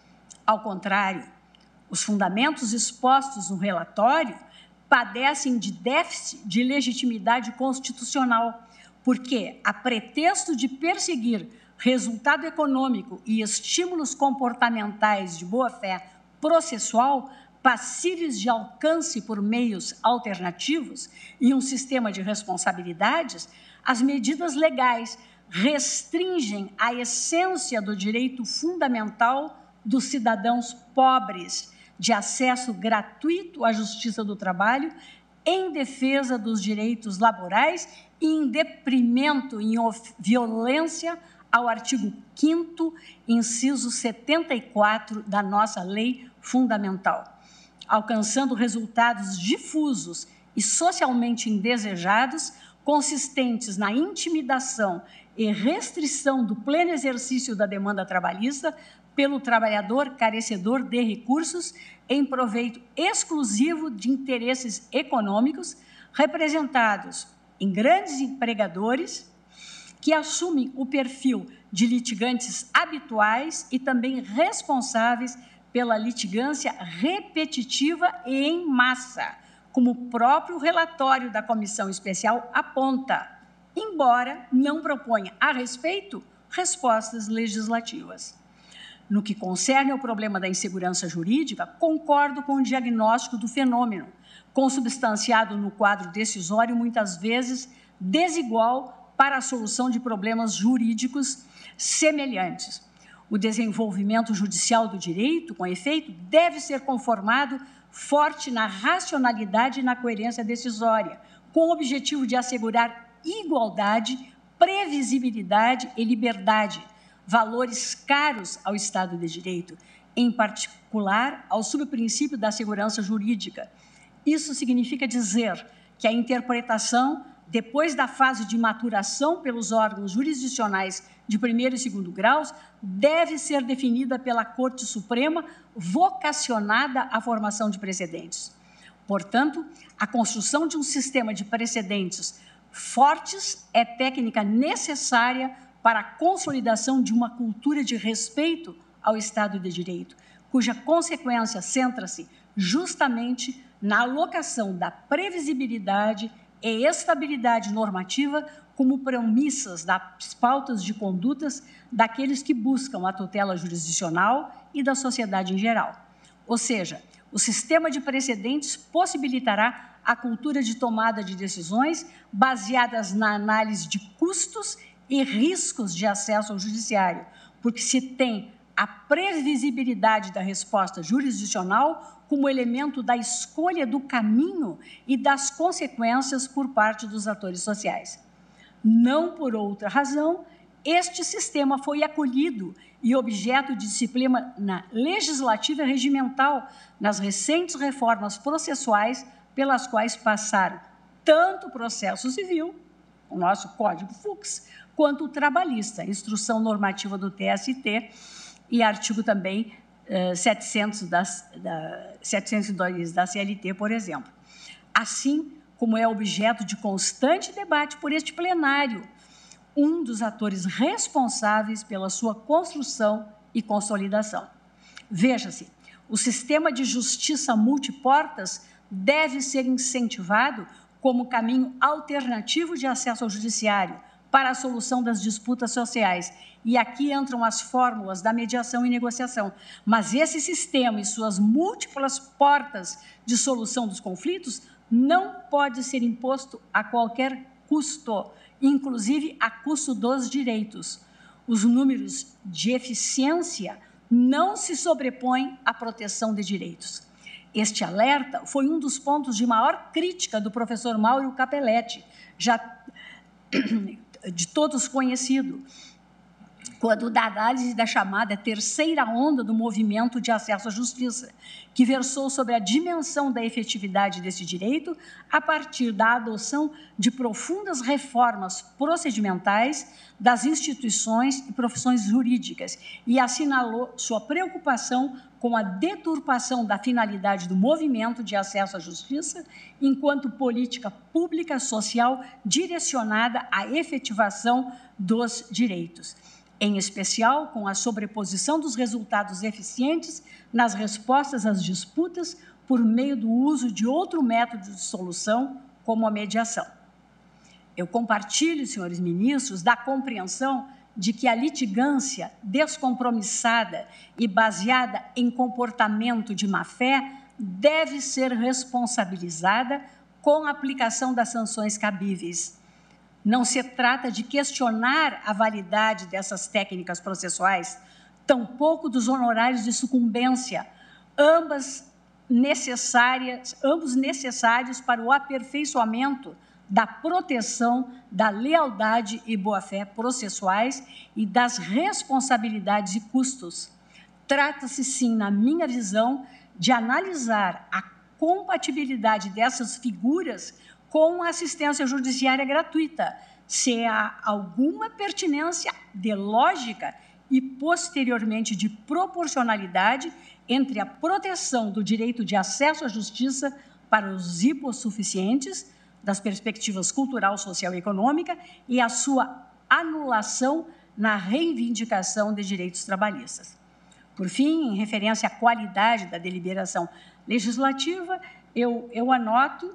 S1: Ao contrário, os fundamentos expostos no relatório padecem de déficit de legitimidade constitucional, porque, a pretexto de perseguir resultado econômico e estímulos comportamentais de boa-fé processual, passíveis de alcance por meios alternativos e um sistema de responsabilidades, as medidas legais restringem a essência do direito fundamental dos cidadãos pobres de acesso gratuito à justiça do trabalho, em defesa dos direitos laborais e em deprimento, em violência ao artigo quinto, inciso setenta e quatro da nossa lei fundamental, alcançando resultados difusos e socialmente indesejados, consistentes na intimidação e restrição do pleno exercício da demanda trabalhista pelo trabalhador carecedor de recursos em proveito exclusivo de interesses econômicos, representados em grandes empregadores que assumem o perfil de litigantes habituais e também responsáveis pela litigância repetitiva e em massa, como o próprio relatório da Comissão Especial aponta, embora não proponha a respeito respostas legislativas. No que concerne ao problema da insegurança jurídica, concordo com o diagnóstico do fenômeno, consubstanciado no quadro decisório, muitas vezes desigual para a solução de problemas jurídicos semelhantes. O desenvolvimento judicial do direito, com efeito, deve ser conformado forte na racionalidade e na coerência decisória, com o objetivo de assegurar igualdade, previsibilidade e liberdade, valores caros ao Estado de Direito, em particular ao subprincípio da segurança jurídica. Isso significa dizer que a interpretação, depois da fase de maturação pelos órgãos jurisdicionais de primeiro e segundo graus, deve ser definida pela Corte Suprema, vocacionada à formação de precedentes. Portanto, a construção de um sistema de precedentes fortes é técnica necessária para a consolidação de uma cultura de respeito ao Estado de Direito, cuja consequência centra-se justamente na alocação da previsibilidade e estabilidade normativa como premissas das pautas de condutas daqueles que buscam a tutela jurisdicional e da sociedade em geral. Ou seja, o sistema de precedentes possibilitará a cultura de tomada de decisões baseadas na análise de custos e riscos de acesso ao judiciário, porque se tem a previsibilidade da resposta jurisdicional como elemento da escolha do caminho e das consequências por parte dos atores sociais. Não por outra razão, este sistema foi acolhido e objeto de disciplina legislativa e regimental nas recentes reformas processuais pelas quais passaram tanto o processo civil, o nosso Código Fux, quanto o trabalhista, instrução normativa do T S T e artigo também uh, setecentos das, da, setecentos e dois da C L T, por exemplo. Assim como é objeto de constante debate por este plenário, um dos atores responsáveis pela sua construção e consolidação. Veja-se, o sistema de justiça multiportas deve ser incentivado como caminho alternativo de acesso ao judiciário para a solução das disputas sociais. E aqui entram as fórmulas da mediação e negociação. Mas esse sistema e suas múltiplas portas de solução dos conflitos não pode ser imposto a qualquer custo, inclusive a custo dos direitos. Os números de eficiência não se sobrepõem à proteção de direitos. Este alerta foi um dos pontos de maior crítica do professor Mauro Capelletti, já de todos conhecido, quando da análise da chamada terceira onda do movimento de acesso à justiça, que versou sobre a dimensão da efetividade desse direito a partir da adoção de profundas reformas procedimentais das instituições e profissões jurídicas e assinalou sua preocupação com a deturpação da finalidade do movimento de acesso à justiça enquanto política pública social direcionada à efetivação dos direitos, em especial com a sobreposição dos resultados eficientes nas respostas às disputas por meio do uso de outro método de solução, como a mediação. Eu compartilho, senhores ministros, da compreensão de que a litigância descompromissada e baseada em comportamento de má-fé deve ser responsabilizada com a aplicação das sanções cabíveis. Não se trata de questionar a validade dessas técnicas processuais, tampouco dos honorários de sucumbência, ambas necessárias, ambos necessários para o aperfeiçoamento da proteção da lealdade e boa-fé processuais e das responsabilidades e custos. Trata-se, sim, na minha visão, de analisar a compatibilidade dessas figuras com a assistência judiciária gratuita, se há alguma pertinência de lógica e, posteriormente, de proporcionalidade entre a proteção do direito de acesso à justiça para os hipossuficientes, das perspectivas cultural, social e econômica, e a sua anulação na reivindicação de direitos trabalhistas. Por fim, em referência à qualidade da deliberação legislativa, eu, eu anoto,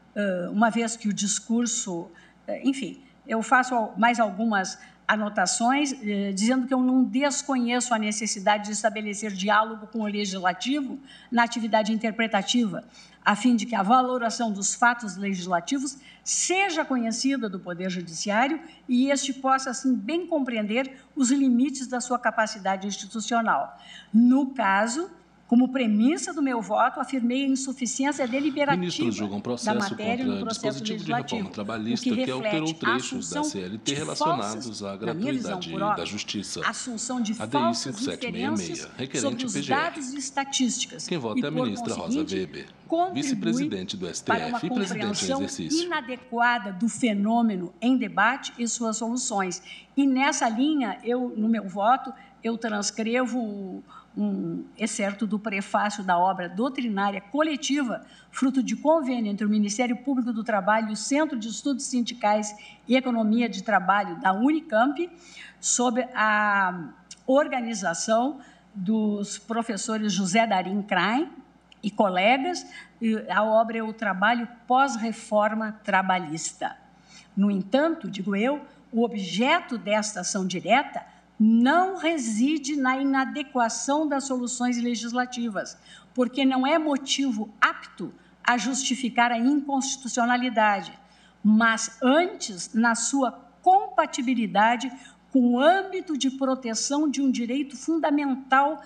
S1: uma vez que o discurso, enfim, eu faço mais algumas anotações, dizendo que eu não desconheço a necessidade de estabelecer diálogo com o Legislativo na atividade interpretativa, a fim de que a valoração dos fatos legislativos seja conhecida do Poder Judiciário e este possa, assim, bem compreender os limites da sua capacidade institucional. No caso, como premissa do meu voto, afirmei a insuficiência deliberativa
S2: Ministros julgam processo
S1: da matéria
S2: contra
S1: no processo
S2: dispositivo de
S1: legislativo,
S2: reforma trabalhista
S1: o que,
S2: que alterou trechos da
S1: assunção
S2: C L T
S1: de
S2: relacionados
S1: falsas,
S2: à
S1: na minha visão,
S2: gratuidade
S1: por óbvio,
S2: da justiça.
S1: assunção de
S2: A D I
S1: falsas
S2: cinco sete seis seis,
S1: inferências
S2: requerente
S1: sobre os
S2: P G R.
S1: dados e estatísticas.
S2: Quem vota
S1: e,
S2: é a
S1: por
S2: ministra Rosa
S1: conseguinte,
S2: Weber,
S1: contribui
S2: vice-presidente do S T
S1: para uma
S2: F e presidente em
S1: compreensão
S2: exercício.
S1: inadequada do fenômeno em debate e suas soluções. E nessa linha, eu, no meu voto, eu transcrevo um excerto do prefácio da obra doutrinária coletiva, fruto de convênio entre o Ministério Público do Trabalho e o Centro de Estudos Sindicais e Economia de Trabalho da Unicamp, sob a organização dos professores José Darim Krain e colegas. A obra é o Trabalho Pós-Reforma Trabalhista. No entanto, digo eu, o objeto desta ação direta não reside na inadequação das soluções legislativas, porque não é motivo apto a justificar a inconstitucionalidade, mas antes na sua compatibilidade com o âmbito de proteção de um direito fundamental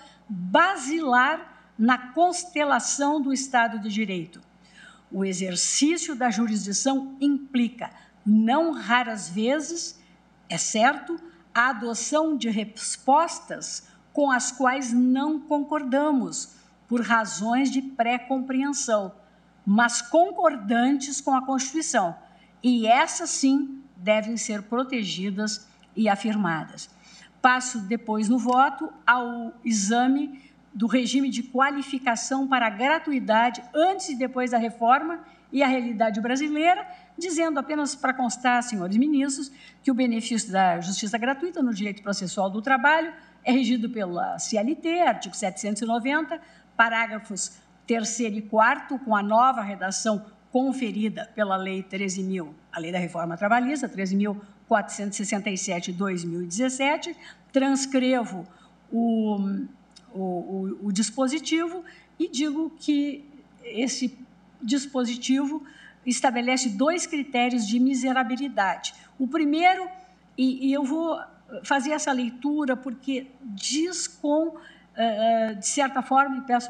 S1: basilar na constelação do Estado de Direito. O exercício da jurisdição implica, não raras vezes, é certo, a adoção de respostas com as quais não concordamos, por razões de pré-compreensão, mas concordantes com a Constituição, e essas, sim, devem ser protegidas e afirmadas. Passo depois no voto ao exame do regime de qualificação para a gratuidade antes e depois da reforma e a realidade brasileira, dizendo apenas para constar, senhores ministros, que o benefício da justiça gratuita no direito processual do trabalho é regido pela C L T, artigo setecentos e noventa, parágrafos terceiro e quarto, com a nova redação conferida pela Lei treze mil, a Lei da Reforma Trabalhista, treze mil quatrocentos e sessenta e sete de dois mil e dezessete, transcrevo o, o, o, o dispositivo e digo que esse dispositivo estabelece dois critérios de miserabilidade. O primeiro, e, e eu vou fazer essa leitura porque diz com, uh, de certa forma, e peço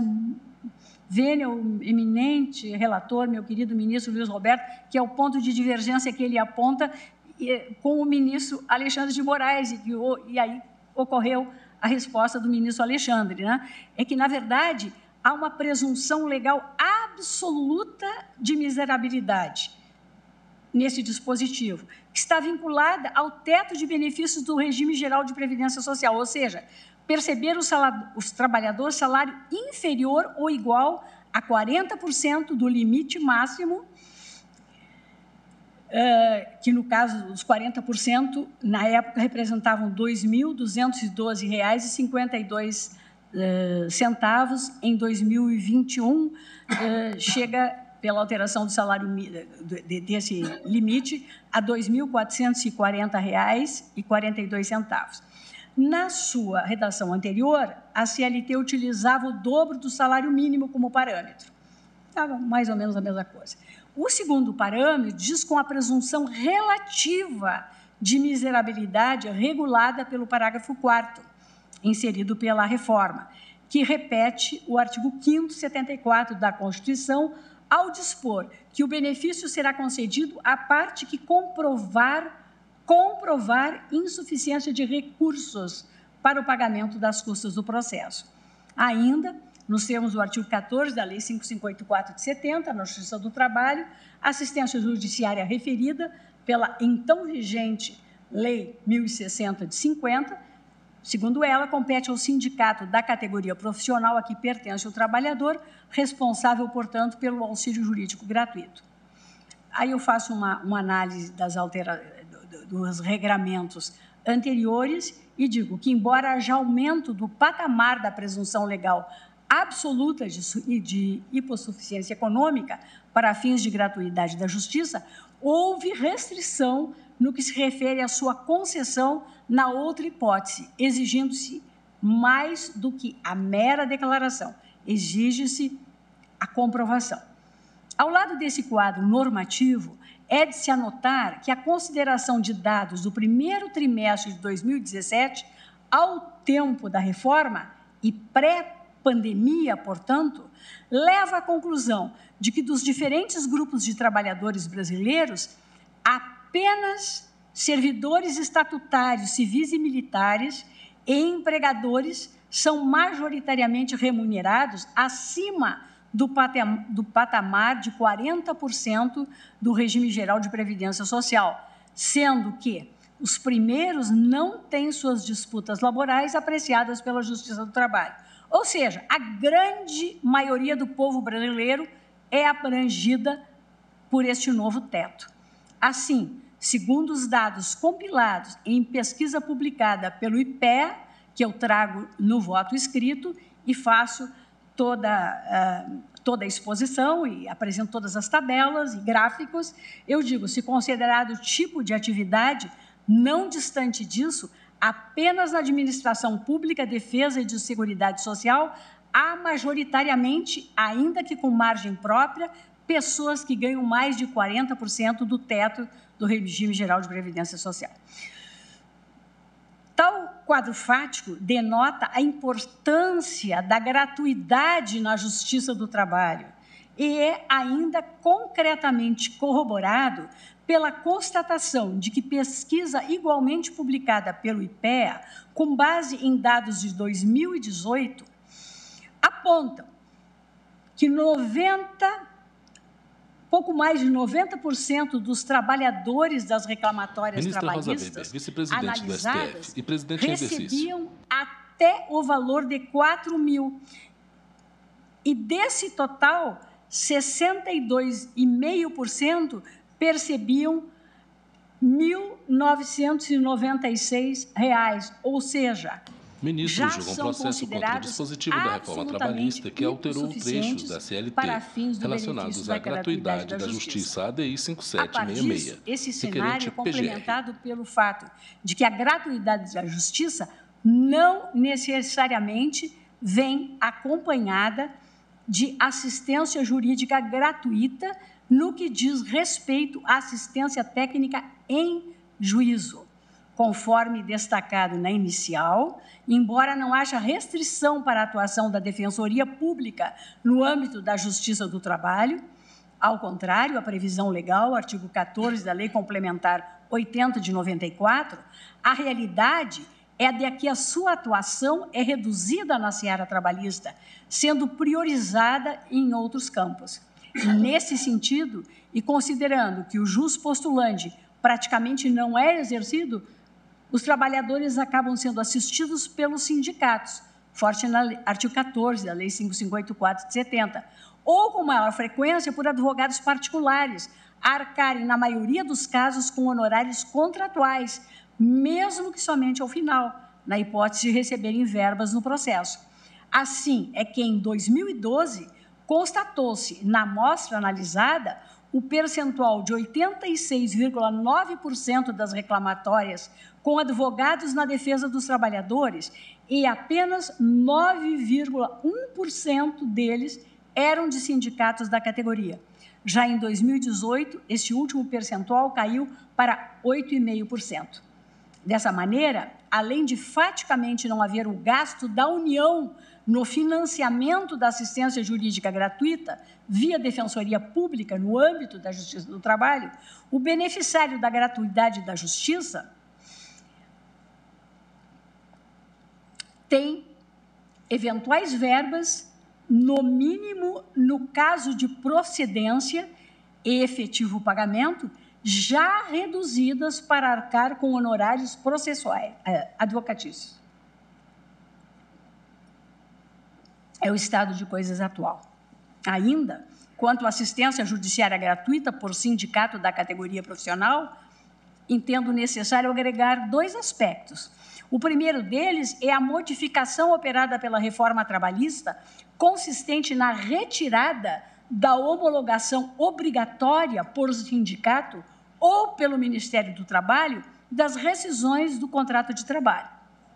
S1: vênia ao eminente relator, meu querido ministro Luiz Roberto, que é o ponto de divergência que ele aponta com o ministro Alexandre de Moraes, e, e aí ocorreu a resposta do ministro Alexandre, né? É que, na verdade, há uma presunção legal absoluta de miserabilidade nesse dispositivo, que está vinculada ao teto de benefícios do regime geral de previdência social, ou seja, perceber os, os trabalhadores salário inferior ou igual a quarenta por cento do limite máximo, Uh, que, no caso, os quarenta por cento, na época, representavam dois mil duzentos e doze reais e cinquenta e dois centavos. Em dois mil e vinte e um, uh, chega, pela alteração do salário desse limite, a dois mil quatrocentos e quarenta reais e quarenta e dois centavos. Na sua redação anterior, a C L T utilizava o dobro do salário mínimo como parâmetro. Estava mais ou menos a mesma coisa. O segundo parâmetro diz com a presunção relativa de miserabilidade regulada pelo parágrafo quarto, inserido pela reforma, que repete o artigo quinto, setenta e quatro da Constituição, ao dispor que o benefício será concedido à parte que comprovar, comprovar insuficiência de recursos para o pagamento das custas do processo. Ainda, nos termos do artigo quatorze da Lei quinhentos e cinquenta e quatro de setenta, na Justiça do Trabalho, assistência judiciária referida pela então vigente Lei mil e sessenta de cinquenta, segundo ela, compete ao sindicato da categoria profissional a que pertence o trabalhador, responsável, portanto, pelo auxílio jurídico gratuito. Aí eu faço uma, uma análise das altera... dos regramentos anteriores e digo que, embora haja aumento do patamar da presunção legal absoluta de, de hipossuficiência econômica para fins de gratuidade da justiça, houve restrição no que se refere à sua concessão na outra hipótese, exigindo-se mais do que a mera declaração, exige-se a comprovação. Ao lado desse quadro normativo, é de se anotar que a consideração de dados do primeiro trimestre de dois mil e dezessete, ao tempo da reforma e pré-pandemia, portanto, leva à conclusão de que dos diferentes grupos de trabalhadores brasileiros, apenas servidores estatutários, civis e militares e empregadores são majoritariamente remunerados acima do patamar de quarenta por cento do regime geral de previdência social, sendo que os primeiros não têm suas disputas laborais apreciadas pela Justiça do Trabalho. Ou seja, a grande maioria do povo brasileiro é abrangida por este novo teto. Assim, segundo os dados compilados em pesquisa publicada pelo I P E A, que eu trago no voto escrito e faço toda, uh, toda a exposição e apresento todas as tabelas e gráficos, eu digo, se considerado o tipo de atividade, não distante disso, apenas na administração pública, defesa e de seguridade social, há majoritariamente, ainda que com margem própria, pessoas que ganham mais de quarenta por cento do teto do regime geral de previdência social. Tal quadro fático denota a importância da gratuidade na Justiça do Trabalho e é ainda concretamente corroborado pela constatação de que pesquisa igualmente publicada pelo I P E A, com base em dados de dois mil e dezoito, apontam que noventa, pouco mais de noventa por cento dos trabalhadores das reclamatórias
S2: Ministra
S1: trabalhistas
S2: Rosa Weber, vice-presidente do S T F e presidente em exercício,
S1: recebiam até o valor de quatro mil. E desse total, sessenta e dois vírgula cinco por cento percebiam mil novecentos e noventa e seis reais, ou seja,
S2: ministros julgam um processo contra o dispositivo da reforma trabalhista que alterou trechos da C L T relacionados à gratuidade da Justiça, A D I cinco sete seis seis.
S1: Esse cenário é complementado pelo fato de que a gratuidade da Justiça não necessariamente vem acompanhada de assistência jurídica gratuita no que diz respeito à assistência técnica em juízo. Conforme destacado na inicial, embora não haja restrição para a atuação da Defensoria Pública no âmbito da Justiça do Trabalho, ao contrário, a previsão legal, artigo quatorze da Lei Complementar oitenta de noventa e quatro, a realidade é de que a sua atuação é reduzida na seara trabalhista, sendo priorizada em outros campos. Nesse sentido, e considerando que o jus postulandi praticamente não é exercido, os trabalhadores acabam sendo assistidos pelos sindicatos, forte no artigo quatorze da Lei quinhentos e cinquenta e quatro de setenta, ou com maior frequência por advogados particulares, a arcarem, na maioria dos casos, com honorários contratuais, mesmo que somente ao final, na hipótese de receberem verbas no processo. Assim, é que em dois mil e doze, constatou-se, na amostra analisada, o percentual de oitenta e seis vírgula nove por cento das reclamatórias com advogados na defesa dos trabalhadores e apenas nove vírgula um por cento deles eram de sindicatos da categoria. Já em dois mil e dezoito, este último percentual caiu para oito vírgula cinco por cento. Dessa maneira, além de faticamente não haver o gasto da União no financiamento da assistência jurídica gratuita via Defensoria Pública no âmbito da Justiça do Trabalho, o beneficiário da gratuidade da Justiça tem eventuais verbas, no mínimo no caso de procedência e efetivo pagamento, já reduzidas para arcar com honorários processuais, advocatícios. É o estado de coisas atual. Ainda, quanto à assistência judiciária gratuita por sindicato da categoria profissional, entendo necessário agregar dois aspectos. O primeiro deles é a modificação operada pela reforma trabalhista, consistente na retirada da homologação obrigatória por sindicato ou pelo Ministério do Trabalho das rescisões do contrato de trabalho,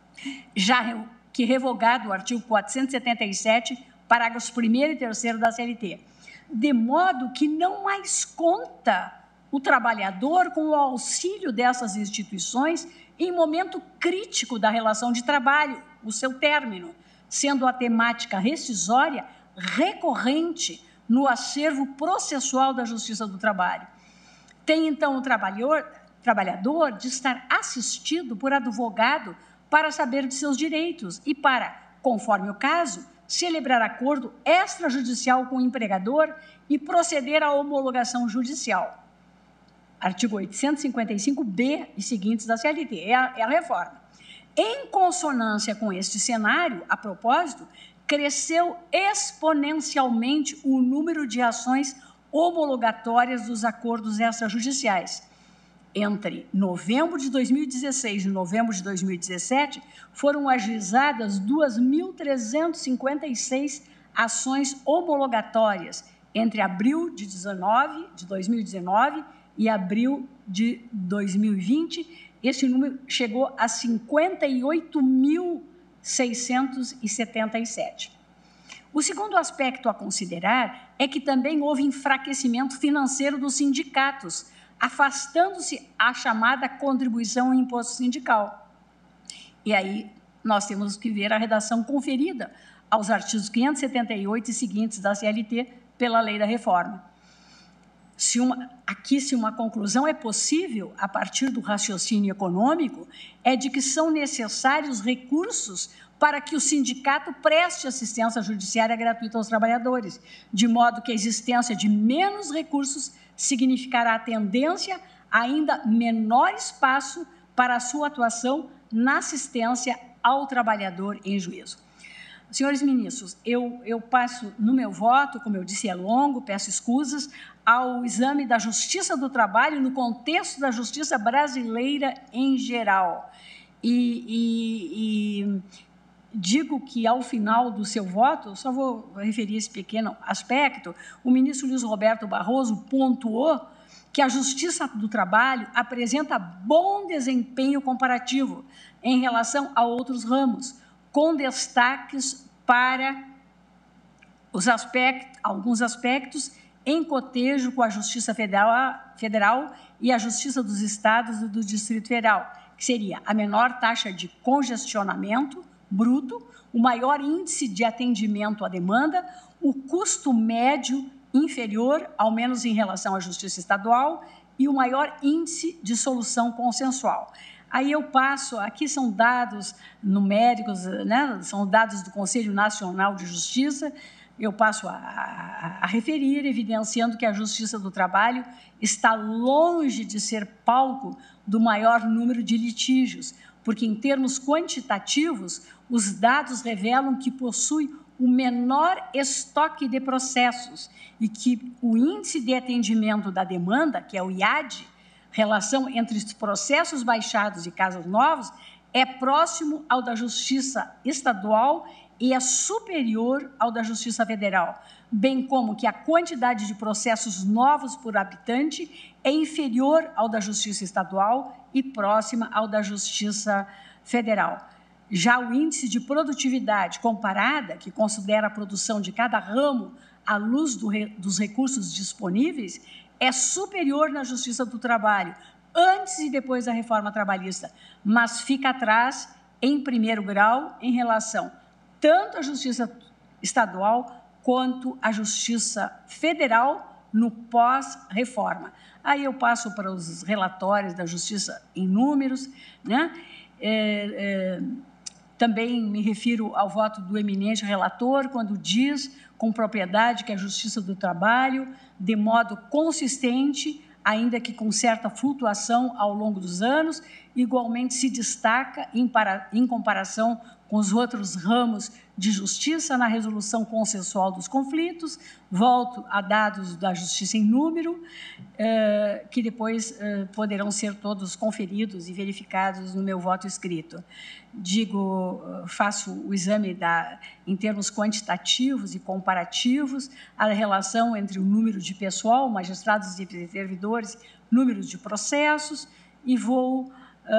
S1: já que revogado o artigo quatrocentos e setenta e sete, parágrafos primeiro e terceiro da C L T, de modo que não mais conta o trabalhador com o auxílio dessas instituições em momento crítico da relação de trabalho, o seu término, sendo a temática rescisória recorrente no acervo processual da Justiça do Trabalho. Tem, então, o trabalhador, trabalhador de estar assistido por advogado para saber de seus direitos e para, conforme o caso, celebrar acordo extrajudicial com o empregador e proceder à homologação judicial. Artigo oitocentos e cinquenta e cinco B e seguintes da C L T, é a, é a reforma. Em consonância com este cenário, a propósito, cresceu exponencialmente o número de ações homologatórias dos acordos extrajudiciais. Entre novembro de dois mil e dezesseis e novembro de dois mil e dezessete, foram ajuizadas duas mil trezentas e cinquenta e seis ações homologatórias entre abril de, dezenove, de dois mil e dezenove e abril de dois mil e vinte. Esse número chegou a cinquenta e oito mil seiscentos e setenta e sete. O segundo aspecto a considerar é que também houve enfraquecimento financeiro dos sindicatos, afastando-se a chamada contribuição ao imposto sindical. E aí nós temos que ver a redação conferida aos artigos quinhentos e setenta e oito e seguintes da C L T pela lei da reforma. Se uma, aqui, se uma conclusão é possível, a partir do raciocínio econômico, é de que são necessários recursos para que o sindicato preste assistência judiciária gratuita aos trabalhadores, de modo que a existência de menos recursos significará a tendência a ainda menor espaço para a sua atuação na assistência ao trabalhador em juízo. Senhores ministros, eu, eu passo no meu voto, como eu disse, é longo, peço escusas, ao exame da Justiça do Trabalho no contexto da justiça brasileira em geral. E, e, e digo que, ao final do seu voto, só vou referir esse pequeno aspecto, o ministro Luiz Roberto Barroso pontuou que a Justiça do Trabalho apresenta bom desempenho comparativo em relação a outros ramos, com destaques para os aspectos, alguns aspectos em cotejo com a Justiça Federal, Federal e a Justiça dos Estados e do Distrito Federal, que seria a menor taxa de congestionamento bruto, o maior índice de atendimento à demanda, o custo médio inferior, ao menos em relação à Justiça Estadual, e o maior índice de solução consensual. Aí eu passo, aqui são dados numéricos, né? São dados do Conselho Nacional de Justiça, eu passo a, a, a referir, evidenciando que a Justiça do Trabalho está longe de ser palco do maior número de litígios, porque, em termos quantitativos, os dados revelam que possui o menor estoque de processos e que o índice de atendimento da demanda, que é o I A D, relação entre os processos baixados e casos novos, é próximo ao da Justiça Estadual e é superior ao da Justiça Federal, bem como que a quantidade de processos novos por habitante é inferior ao da Justiça Estadual e próxima ao da Justiça Federal. Já o índice de produtividade comparada, que considera a produção de cada ramo à luz do re, dos recursos disponíveis, é superior na Justiça do Trabalho, antes e depois da reforma trabalhista, mas fica atrás, em primeiro grau, em relação tanto à Justiça Estadual quanto à Justiça Federal no pós-reforma. Aí eu passo para os relatórios da Justiça em números, né? É, é, também me refiro ao voto do eminente relator, quando diz com propriedade que a Justiça do Trabalho, de modo consistente, ainda que com certa flutuação ao longo dos anos, igualmente se destaca em, para, em comparação com os outros ramos de justiça na resolução consensual dos conflitos. Volto a dados da Justiça em número, eh, que depois eh, poderão ser todos conferidos e verificados no meu voto escrito. Digo, faço o exame da, em termos quantitativos e comparativos, a relação entre o número de pessoal, magistrados e servidores, números de processos, e vou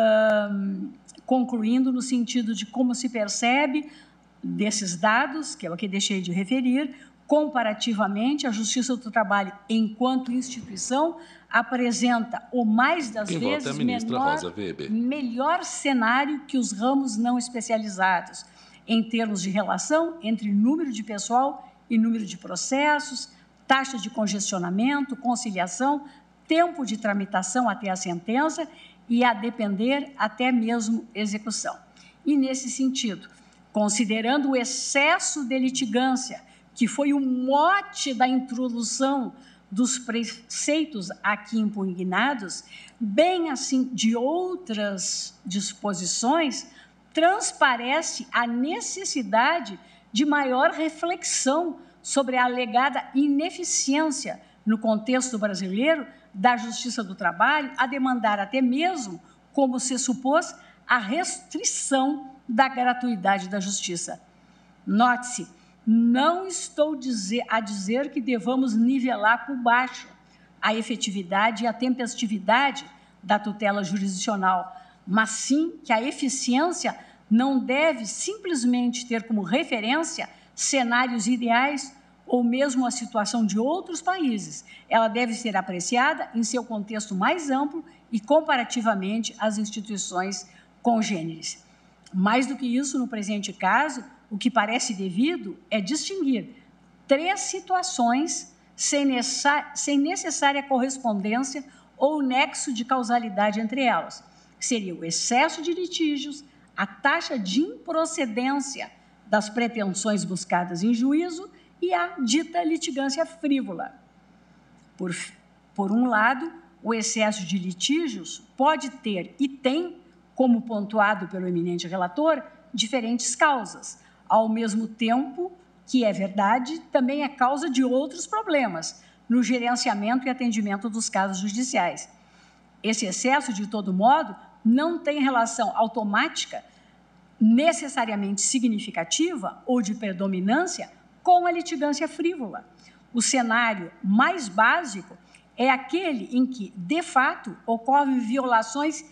S1: hum, concluindo no sentido de como se percebe desses dados, que é o que deixei de referir, comparativamente, a Justiça do Trabalho, enquanto instituição, apresenta, o mais das
S2: Quem
S1: vezes,
S2: vota é a ministra
S1: menor,
S2: Rosa Weber.
S1: melhor cenário que os ramos não especializados, em termos de relação entre número de pessoal e número de processos, taxa de congestionamento, conciliação, tempo de tramitação até a sentença e, a depender, até mesmo execução. E, nesse sentido, considerando o excesso de litigância, que foi o mote da introdução dos preceitos aqui impugnados, bem assim de outras disposições, transparece a necessidade de maior reflexão sobre a alegada ineficiência no contexto brasileiro da Justiça do Trabalho, a demandar até mesmo, como se supôs, a restrição da gratuidade da Justiça. Note-se, não estou dizer, a dizer que devamos nivelar por baixo a efetividade e a tempestividade da tutela jurisdicional, mas sim que a eficiência não deve simplesmente ter como referência cenários ideais ou mesmo a situação de outros países. Ela deve ser apreciada em seu contexto mais amplo e comparativamente às instituições congêneres. Mais do que isso, no presente caso, o que parece devido é distinguir três situações sem necessária correspondência ou nexo de causalidade entre elas, que seria o excesso de litígios, a taxa de improcedência das pretensões buscadas em juízo e a dita litigância frívola. Por, por um lado, o excesso de litígios pode ter e tem, como pontuado pelo eminente relator, diferentes causas, ao mesmo tempo que, é verdade, também é causa de outros problemas no gerenciamento e atendimento dos casos judiciais. Esse excesso, de todo modo, não tem relação automática, necessariamente significativa ou de predominância com a litigância frívola. O cenário mais básico é aquele em que, de fato, ocorrem violações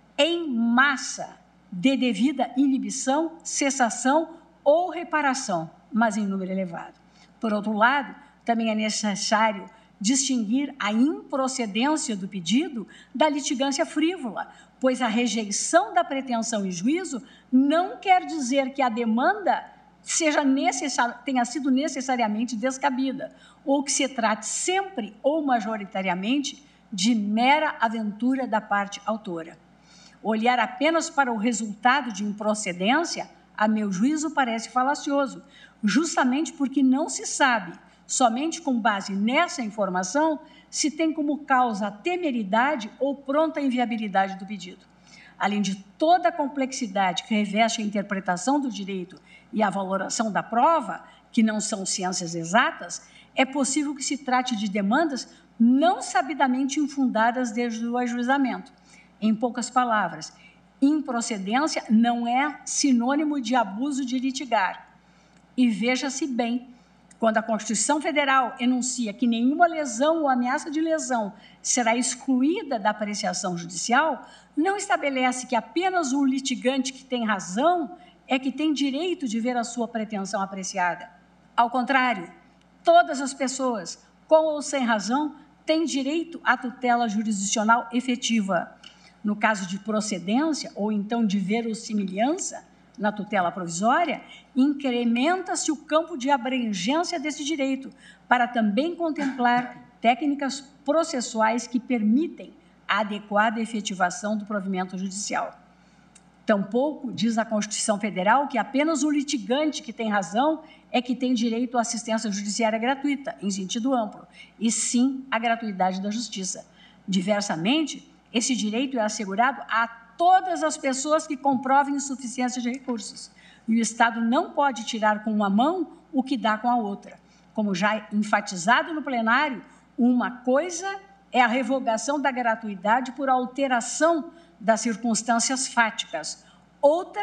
S1: em massa de devida inibição, cessação ou reparação, mas em número elevado. Por outro lado, também é necessário distinguir a improcedência do pedido da litigância frívola, pois a rejeição da pretensão em juízo não quer dizer que a demanda seja necessar, tenha sido necessariamente descabida, ou que se trate sempre ou majoritariamente de mera aventura da parte autora. Olhar apenas para o resultado de improcedência, a meu juízo, parece falacioso, justamente porque não se sabe, somente com base nessa informação, se tem como causa a temeridade ou pronta inviabilidade do pedido. Além de toda a complexidade que reveste a interpretação do direito e a valoração da prova, que não são ciências exatas, é possível que se trate de demandas não sabidamente infundadas desde o ajuizamento. Em poucas palavras, improcedência não é sinônimo de abuso de litigar. E veja-se bem, quando a Constituição Federal enuncia que nenhuma lesão ou ameaça de lesão será excluída da apreciação judicial, não estabelece que apenas o litigante que tem razão é que tem direito de ver a sua pretensão apreciada. Ao contrário, todas as pessoas, com ou sem razão, têm direito à tutela jurisdicional efetiva. No caso de procedência, ou então de verossimilhança, na tutela provisória, incrementa-se o campo de abrangência desse direito, para também contemplar técnicas processuais que permitem a adequada efetivação do provimento judicial. Tampouco diz a Constituição Federal que apenas o litigante que tem razão é que tem direito à assistência judiciária gratuita, em sentido amplo, e sim à gratuidade da justiça. Diversamente, esse direito é assegurado a todas as pessoas que comprovem insuficiência de recursos. E o Estado não pode tirar com uma mão o que dá com a outra. Como já enfatizado no plenário, uma coisa é a revogação da gratuidade por alteração das circunstâncias fáticas. Outra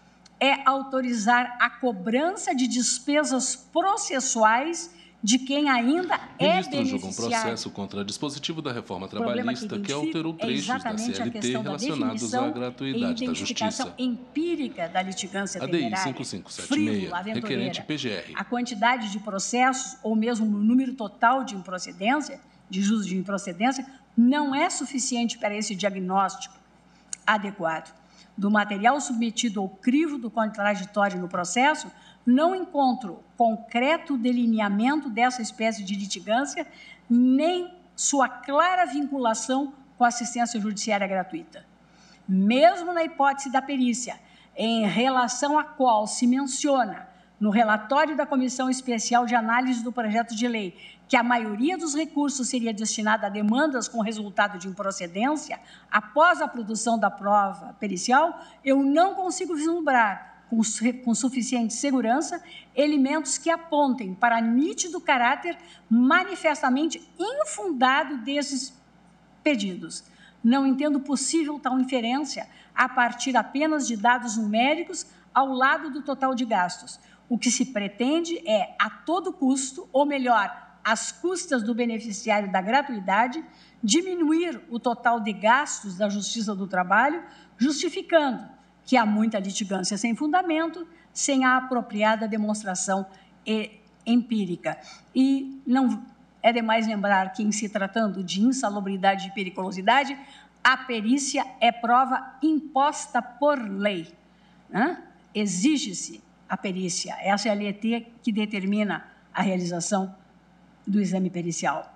S1: é autorizar a cobrança de despesas processuais de quem ainda é beneficiário.
S2: Ministros julgam processo contra dispositivo da reforma trabalhista que, que alterou trechos da C L T relacionados à gratuidade da justiça.
S1: Empírica da litigância
S2: A D I
S1: temerária,
S2: cinco cinco sete seis, requerente P G R.
S1: A quantidade de processos, ou mesmo o número total de improcedência, de juros de improcedência, não é suficiente para esse diagnóstico adequado. Do material submetido ao crivo do contraditório no processo, não encontro concreto delineamento dessa espécie de litigância, nem sua clara vinculação com a assistência judiciária gratuita. Mesmo na hipótese da perícia, em relação à qual se menciona no relatório da Comissão Especial de Análise do Projeto de Lei que a maioria dos recursos seria destinada a demandas com resultado de improcedência após a produção da prova pericial, eu não consigo vislumbrar com, com suficiente segurança elementos que apontem para nítido caráter manifestamente infundado desses pedidos. Não entendo possível tal inferência a partir apenas de dados numéricos ao lado do total de gastos. O que se pretende é, a todo custo, ou melhor, às custas do beneficiário da gratuidade, diminuir o total de gastos da Justiça do Trabalho, justificando que há muita litigância sem fundamento, sem a apropriada demonstração empírica. E não é demais lembrar que, em se tratando de insalubridade e periculosidade, a perícia é prova imposta por lei. Né? Exige-se a perícia. Essa é a letra que determina a realização do exame pericial.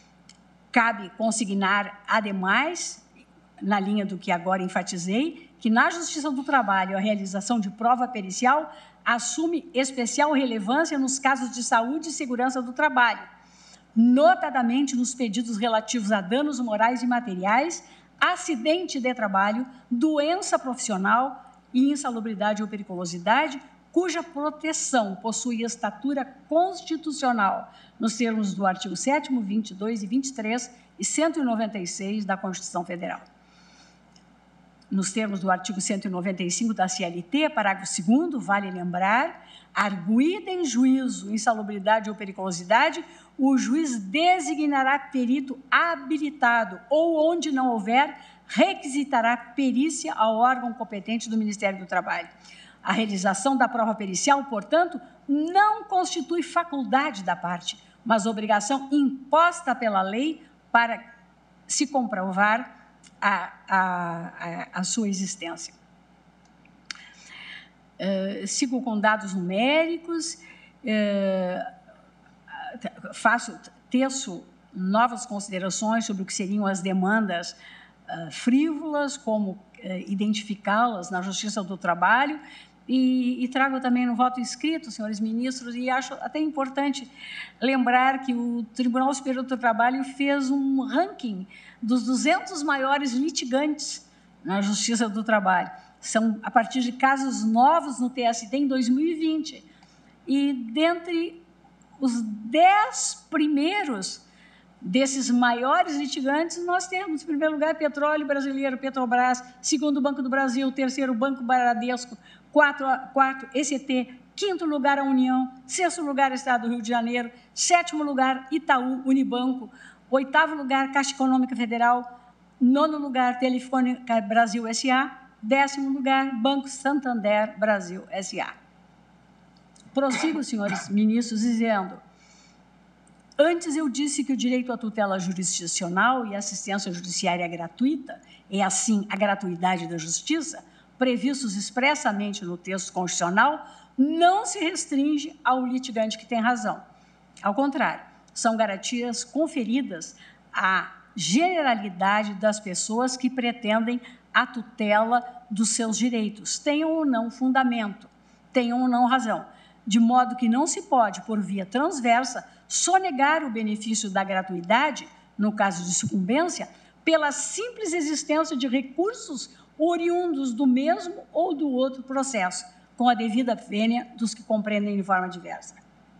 S1: Cabe consignar, ademais, na linha do que agora enfatizei, que na Justiça do Trabalho a realização de prova pericial assume especial relevância nos casos de saúde e segurança do trabalho, notadamente nos pedidos relativos a danos morais e materiais, acidente de trabalho, doença profissional e insalubridade ou periculosidade, cuja proteção possui estatura constitucional, nos termos do artigo sétimo, vinte e dois e vinte e três e cento e noventa e seis da Constituição Federal. Nos termos do artigo cento e noventa e cinco da C L T, parágrafo segundo, vale lembrar, arguida em juízo insalubridade ou periculosidade, o juiz designará perito habilitado ou, onde não houver, requisitará perícia ao órgão competente do Ministério do Trabalho. A realização da prova pericial, portanto, não constitui faculdade da parte, mas obrigação imposta pela lei para se comprovar a, a, a sua existência. Uh, sigo com dados numéricos, uh, faço, teço novas considerações sobre o que seriam as demandas uh, frívolas, como identificá-las na Justiça do Trabalho. E, e trago também no voto escrito, senhores ministros, e acho até importante lembrar que o Tribunal Superior do Trabalho fez um ranking dos duzentos maiores litigantes na Justiça do Trabalho. São a partir de casos novos no T S T em dois mil e vinte. E dentre os dez primeiros desses maiores litigantes, nós temos, em primeiro lugar, Petróleo Brasileiro, Petrobras, segundo, Banco do Brasil, terceiro, Banco Bradesco, quarto, quarto E C T, quinto lugar, a União, sexto lugar, Estado do Rio de Janeiro, sétimo lugar, Itaú, Unibanco, oitavo lugar, Caixa Econômica Federal, nono lugar, Telefônica Brasil S A, décimo lugar, Banco Santander Brasil S A. Prossigo, senhores ministros, dizendo: antes eu disse que o direito à tutela jurisdicional e assistência judiciária gratuita, é assim a gratuidade da justiça, previstos expressamente no texto constitucional, não se restringe ao litigante que tem razão. Ao contrário, são garantias conferidas à generalidade das pessoas que pretendem a tutela dos seus direitos, tenham ou não fundamento, tenham ou não razão, de modo que não se pode, por via transversa, sonegar o benefício da gratuidade, no caso de sucumbência, pela simples existência de recursos oriundos do mesmo ou do outro processo, com a devida vênia dos que compreendem de forma diversa.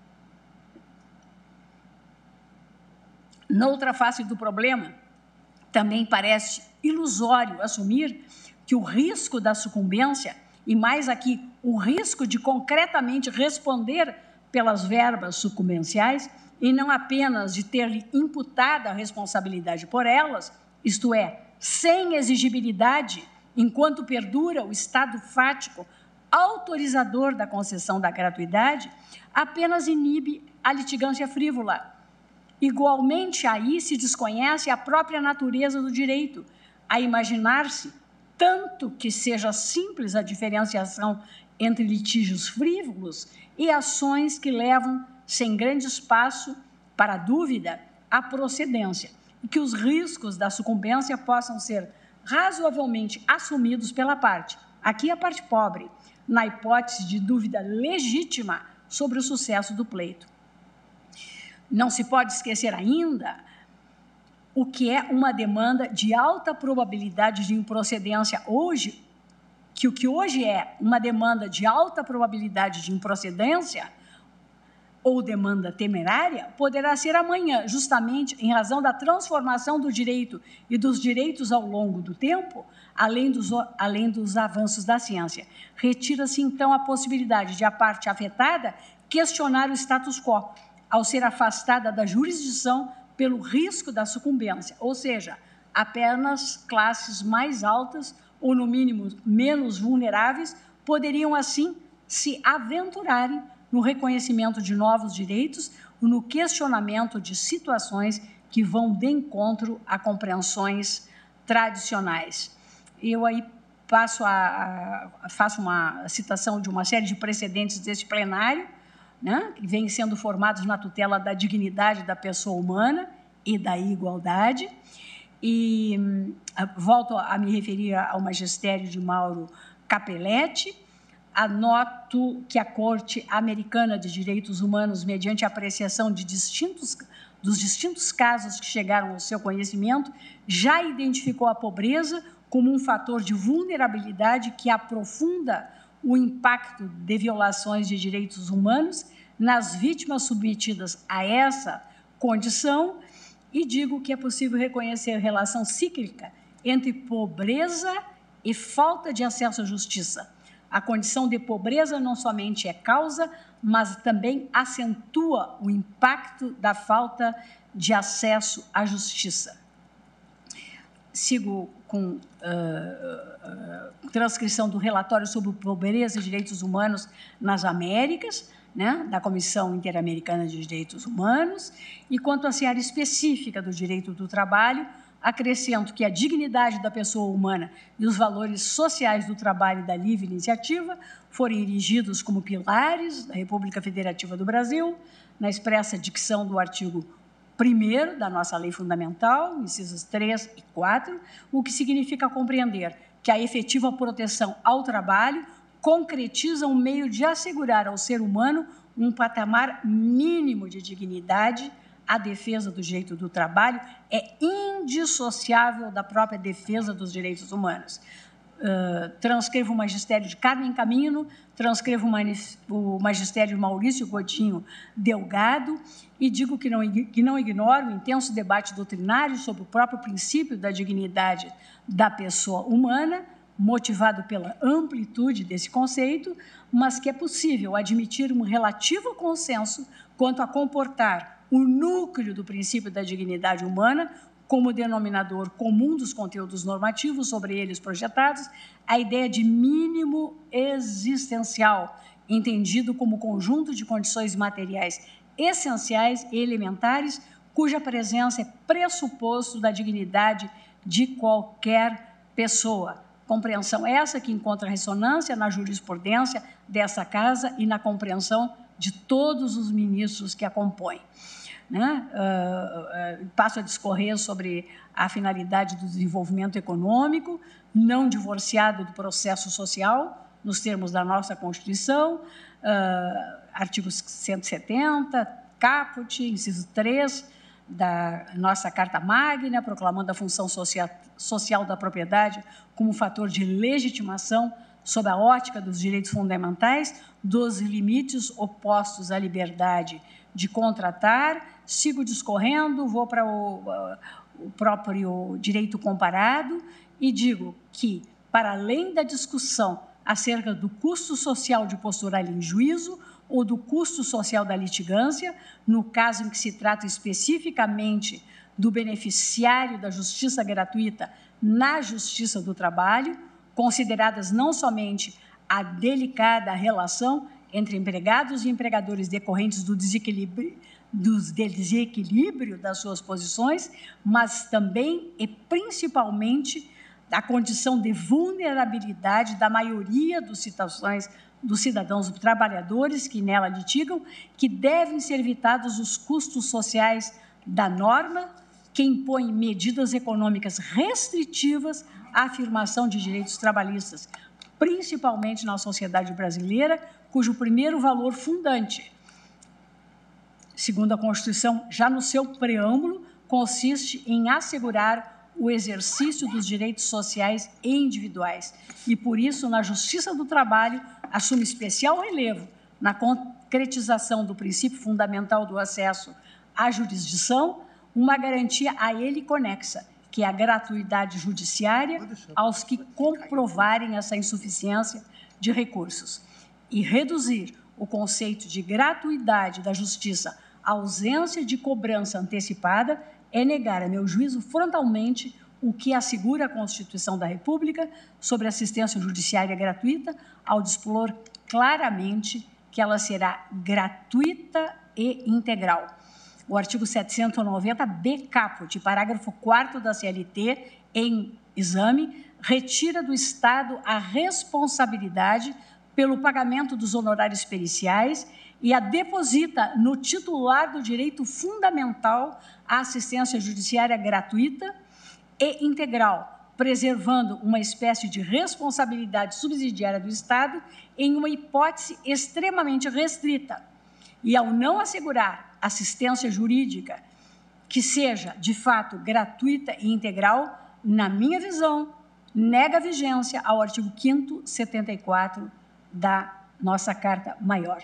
S1: Noutra face do problema, também parece ilusório assumir que o risco da sucumbência, e mais aqui, o risco de concretamente responder pelas verbas sucumbenciais, e não apenas de ter-lhe imputada a responsabilidade por elas, isto é, sem exigibilidade, enquanto perdura o estado fático autorizador da concessão da gratuidade, apenas inibe a litigância frívola. Igualmente, aí se desconhece a própria natureza do direito, a imaginar-se, tanto que seja simples a diferenciação entre litígios frívolos e ações que levam, sem grande espaço para a dúvida, à procedência, e que os riscos da sucumbência possam ser razoavelmente assumidos pela parte, aqui a parte pobre, na hipótese de dúvida legítima sobre o sucesso do pleito. Não se pode esquecer ainda o que é uma demanda de alta probabilidade de improcedência hoje, que o que hoje é uma demanda de alta probabilidade de improcedência ou demanda temerária, poderá ser amanhã, justamente em razão da transformação do direito e dos direitos ao longo do tempo, além dos, além dos avanços da ciência. Retira-se, então, a possibilidade de a parte afetada questionar o status quo, ao ser afastada da jurisdição pelo risco da sucumbência, ou seja, apenas classes mais altas ou, no mínimo, menos vulneráveis poderiam, assim, se aventurarem no reconhecimento de novos direitos ou no questionamento de situações que vão de encontro a compreensões tradicionais. Eu aí passo a, a, faço uma citação de uma série de precedentes deste plenário, né, que vêm sendo formados na tutela da dignidade da pessoa humana e da igualdade, e hum, volto a me referir ao magistério de Mauro Capelletti. Anoto que a Corte Americana de Direitos Humanos, mediante a apreciação de distintos, dos distintos casos que chegaram ao seu conhecimento, já identificou a pobreza como um fator de vulnerabilidade que aprofunda o impacto de violações de direitos humanos nas vítimas submetidas a essa condição, e digo que é possível reconhecer relação cíclica entre pobreza e falta de acesso à justiça. A condição de pobreza não somente é causa, mas também acentua o impacto da falta de acesso à justiça. Sigo com uh, uh, transcrição do relatório sobre pobreza e direitos humanos nas Américas, né, da Comissão Interamericana de Direitos Humanos, e quanto à seara específica do direito do trabalho, acrescento que a dignidade da pessoa humana e os valores sociais do trabalho e da livre iniciativa foram erigidos como pilares da República Federativa do Brasil, na expressa dicção do artigo primeiro da nossa Lei Fundamental, incisos três e quatro, o que significa compreender que a efetiva proteção ao trabalho concretiza um meio de assegurar ao ser humano um patamar mínimo de dignidade. A defesa do direito do trabalho é indissociável da própria defesa dos direitos humanos. Uh, transcrevo o magistério de Carmen Camino, transcrevo o magistério de Maurício Godinho Delgado e digo que não, que não ignoro o intenso debate doutrinário sobre o próprio princípio da dignidade da pessoa humana, motivado pela amplitude desse conceito, mas que é possível admitir um relativo consenso quanto a comportar o núcleo do princípio da dignidade humana como denominador comum dos conteúdos normativos sobre eles projetados, a ideia de mínimo existencial, entendido como conjunto de condições materiais essenciais e elementares, cuja presença é pressuposto da dignidade de qualquer pessoa. Compreensão essa que encontra ressonância na jurisprudência dessa Casa e na compreensão de todos os ministros que a compõem. Né? Uh, uh, passo a discorrer sobre a finalidade do desenvolvimento econômico, não divorciado do processo social, nos termos da nossa Constituição, uh, artigo cento e setenta, caput, inciso três, da nossa Carta Magna, proclamando a função social, social da propriedade como fator de legitimação sob a ótica dos direitos fundamentais, dos limites opostos à liberdade de contratar. Sigo discorrendo, vou para o, o próprio direito comparado e digo que, para além da discussão acerca do custo social de posturar em juízo ou do custo social da litigância, no caso em que se trata especificamente do beneficiário da justiça gratuita na justiça do trabalho, consideradas não somente a delicada relação entre empregados e empregadores decorrentes do desequilíbrio, do desequilíbrio das suas posições, mas também e principalmente da condição de vulnerabilidade da maioria dos situações dos cidadãos trabalhadores que nela litigam, que devem ser evitados os custos sociais da norma que impõe medidas econômicas restritivas à afirmação de direitos trabalhistas, principalmente na sociedade brasileira, cujo primeiro valor fundante, segundo a Constituição, já no seu preâmbulo, consiste em assegurar o exercício dos direitos sociais e individuais. E, por isso, na Justiça do Trabalho, assume especial relevo na concretização do princípio fundamental do acesso à jurisdição, uma garantia a ele conexa, que é a gratuidade judiciária aos que comprovarem essa insuficiência de recursos. E reduzir o conceito de gratuidade da justiça à ausência de cobrança antecipada é negar, a meu juízo, frontalmente o que assegura a Constituição da República sobre assistência judiciária gratuita, ao dispor claramente que ela será gratuita e integral. O artigo setecentos e noventa B caput, parágrafo quarto da C L T, em exame, retira do Estado a responsabilidade pelo pagamento dos honorários periciais e a deposita no titular do direito fundamental à assistência judiciária gratuita e integral, preservando uma espécie de responsabilidade subsidiária do Estado em uma hipótese extremamente restrita. E ao não assegurar assistência jurídica que seja, de fato, gratuita e integral, na minha visão, nega vigência ao artigo quinto, setenta e quatro da nossa Carta Maior.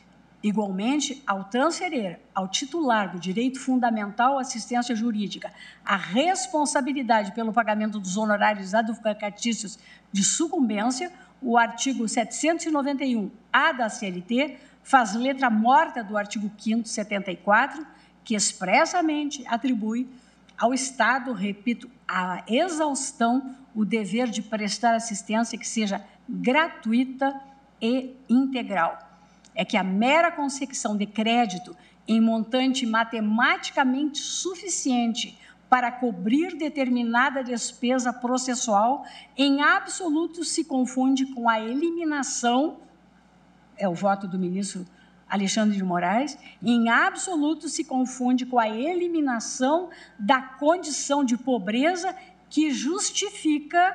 S1: Igualmente, ao transferir ao titular do direito fundamental à assistência jurídica a responsabilidade pelo pagamento dos honorários advocatícios de sucumbência, o artigo setecentos e noventa e um A da C L T faz letra morta do artigo quinto, setenta e quatro, que expressamente atribui ao Estado, repito, a exaustão, o dever de prestar assistência que seja gratuita e integral. É que a mera concessão de crédito em montante matematicamente suficiente para cobrir determinada despesa processual, em absoluto se confunde com a eliminação, é o voto do ministro Alexandre de Moraes, em absoluto se confunde com a eliminação da condição de pobreza que justifica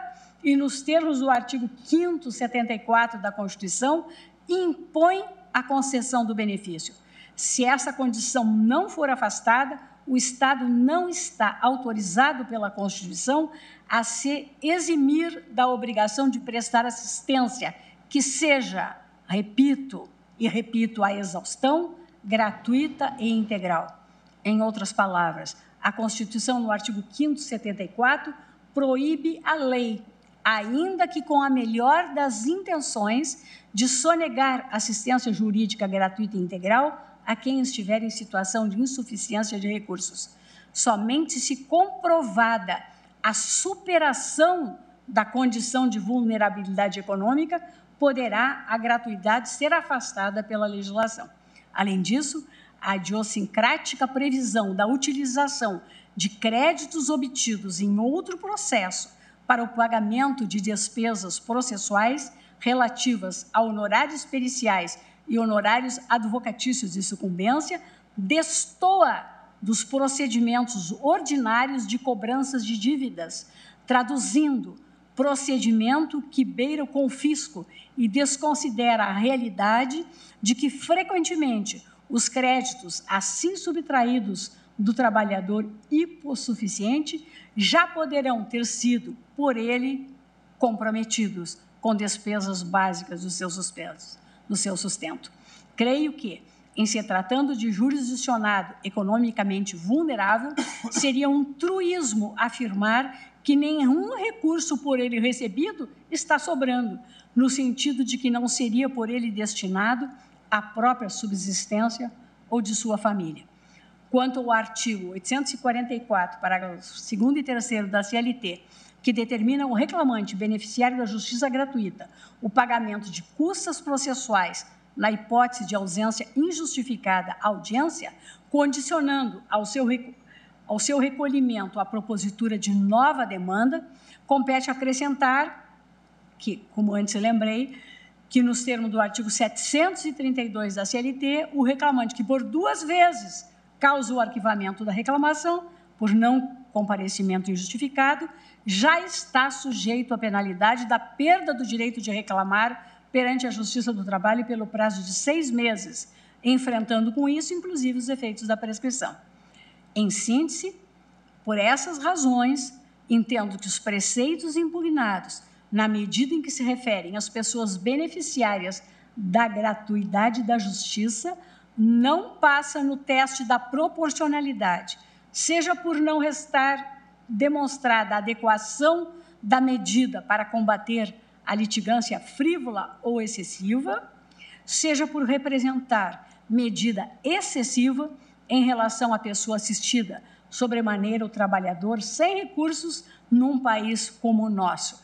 S1: e nos termos do artigo quinto, setenta e quatro da Constituição, impõe a concessão do benefício. Se essa condição não for afastada, o Estado não está autorizado pela Constituição a se eximir da obrigação de prestar assistência, que seja, repito e repito a exaustão, gratuita e integral. Em outras palavras, a Constituição, no artigo quinto, setenta e quatro, proíbe a lei, ainda que com a melhor das intenções, de sonegar assistência jurídica gratuita e integral a quem estiver em situação de insuficiência de recursos. Somente se comprovada a superação da condição de vulnerabilidade econômica, poderá a gratuidade ser afastada pela legislação. Além disso, a idiosincrática previsão da utilização de créditos obtidos em outro processo para o pagamento de despesas processuais relativas a honorários periciais e honorários advocatícios de sucumbência destoa dos procedimentos ordinários de cobranças de dívidas, traduzindo procedimento que beira o confisco e desconsidera a realidade de que, frequentemente, os créditos assim subtraídos do trabalhador hipossuficiente já poderão ter sido, por ele, comprometidos com despesas básicas dos seus suspensos, do seu sustento. Creio que, em se tratando de jurisdicionado economicamente vulnerável, seria um truísmo afirmar que nenhum recurso por ele recebido está sobrando, no sentido de que não seria por ele destinado à própria subsistência ou de sua família. Quanto ao artigo oitocentos e quarenta e quatro, parágrafos segundo e terceiro da C L T, que determina ao reclamante beneficiário da justiça gratuita o pagamento de custas processuais na hipótese de ausência injustificada à audiência, condicionando ao seu, ao seu recolhimento a propositura de nova demanda, compete acrescentar que, como antes lembrei, que nos termos do artigo setecentos e trinta e dois da C L T, o reclamante que por duas vezes causa o arquivamento da reclamação, por não comparecimento injustificado, já está sujeito à penalidade da perda do direito de reclamar perante a Justiça do Trabalho pelo prazo de seis meses, enfrentando com isso, inclusive, os efeitos da prescrição. Em síntese, por essas razões, entendo que os preceitos impugnados, na medida em que se referem às pessoas beneficiárias da gratuidade da justiça, não passa no teste da proporcionalidade, seja por não restar demonstrada a adequação da medida para combater a litigância frívola ou excessiva, seja por representar medida excessiva em relação à pessoa assistida, sobremaneira o trabalhador sem recursos num país como o nosso.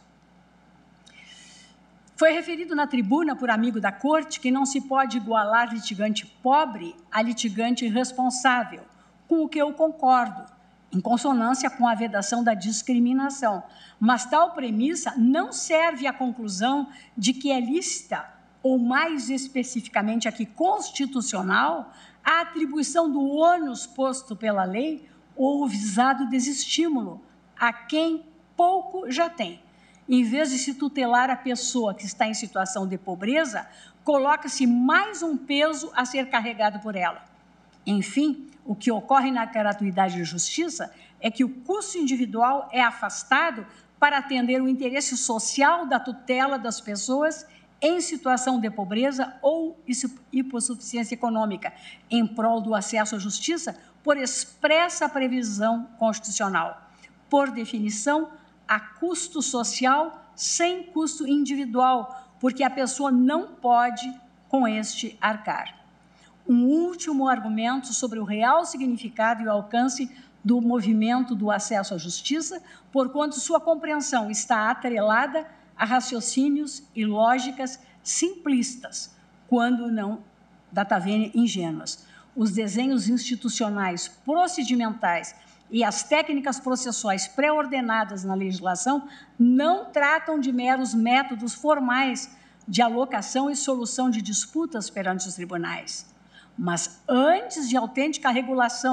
S1: Foi referido na tribuna por amigo da Corte que não se pode igualar litigante pobre a litigante irresponsável, com o que eu concordo, em consonância com a vedação da discriminação. Mas tal premissa não serve à conclusão de que é lícita, ou mais especificamente aqui constitucional, a atribuição do ônus posto pela lei ou o visado desestímulo a quem pouco já tem. Em vez de se tutelar a pessoa que está em situação de pobreza, coloca-se mais um peso a ser carregado por ela. Enfim, o que ocorre na gratuidade de justiça é que o custo individual é afastado para atender o interesse social da tutela das pessoas em situação de pobreza ou hipossuficiência econômica, em prol do acesso à justiça, por expressa previsão constitucional. Por definição, há custo social sem custo individual, porque a pessoa não pode com este arcar. Um último argumento sobre o real significado e o alcance do movimento do acesso à justiça, porquanto sua compreensão está atrelada a raciocínios e lógicas simplistas, quando não data vênia ingênuas. Os desenhos institucionais, procedimentais e as técnicas processuais pré-ordenadas na legislação não tratam de meros métodos formais de alocação e solução de disputas perante os tribunais. Mas, antes de autêntica regulação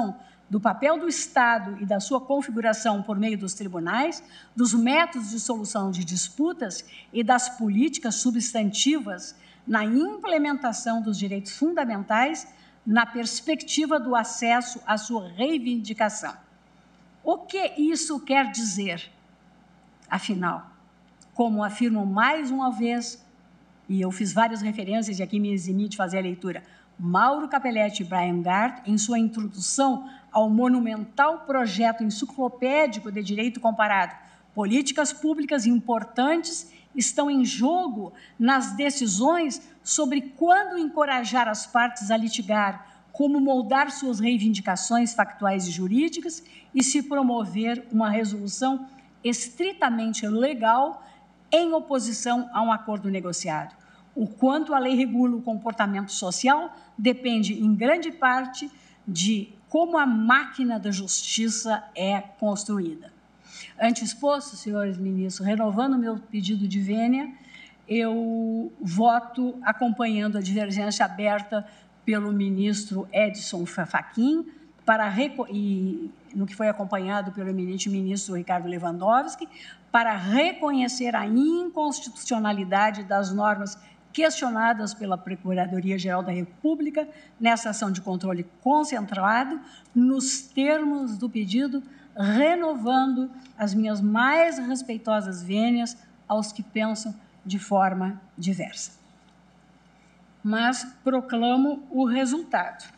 S1: do papel do Estado e da sua configuração por meio dos tribunais, dos métodos de solução de disputas e das políticas substantivas na implementação dos direitos fundamentais, na perspectiva do acesso à sua reivindicação. O que isso quer dizer, afinal? Como afirmo mais uma vez, e eu fiz várias referências e aqui me eximi de fazer a leitura, Mauro Capelletti e Brian Gart, em sua introdução ao monumental projeto enciclopédico de direito comparado, políticas públicas importantes estão em jogo nas decisões sobre quando encorajar as partes a litigar, como moldar suas reivindicações factuais e jurídicas e se promover uma resolução estritamente legal em oposição a um acordo negociado. O quanto a lei regula o comportamento social depende, em grande parte, de como a máquina da justiça é construída. Ante exposto, senhores ministros, renovando meu pedido de vênia, eu voto acompanhando a divergência aberta pelo ministro Edson Fachin, para, e no que foi acompanhado pelo eminente ministro Ricardo Lewandowski, para reconhecer a inconstitucionalidade das normas questionadas pela Procuradoria-Geral da República nessa ação de controle concentrado, nos termos do pedido, renovando as minhas mais respeitosas vênias aos que pensam de forma diversa. Mas proclamo o resultado.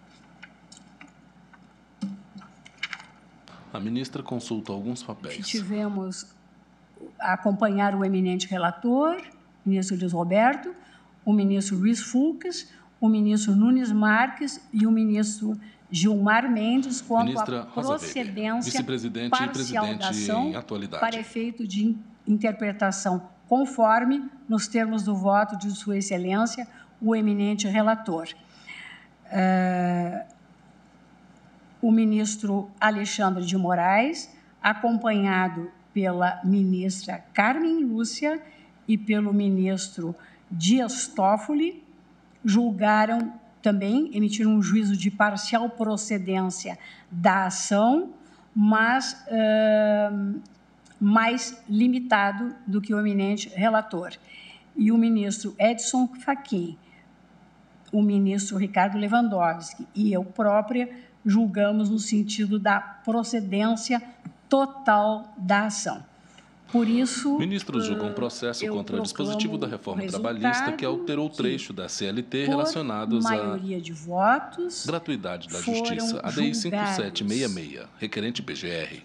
S2: A ministra consulta alguns papéis.
S1: Tivemos a acompanhar o eminente relator, o ministro Luiz Roberto, o ministro Luiz Fux, o ministro Nunes Marques e o ministro Gilmar Mendes quanto
S2: Ministra
S1: à procedência
S2: vice-presidente e presidente
S1: da ação
S2: em atualidade,
S1: para efeito de interpretação conforme nos termos do voto de Sua Excelência, o eminente relator. Uh, o ministro Alexandre de Moraes, acompanhado pela ministra Carmen Lúcia e pelo ministro Dias Toffoli, julgaram também, emitiram um juízo de parcial procedência da ação, mas uh, mais limitado do que o eminente relator. E o ministro Edson Fachin, o ministro Ricardo Lewandowski e eu própria julgamos no sentido da procedência total da ação. Por isso,
S2: ministros julgam um processo contra o dispositivo da reforma trabalhista que alterou o trecho da C L T relacionados à
S1: maioria de votos,
S2: gratuidade da justiça, A D I cinco sete seis seis, requerente P G R.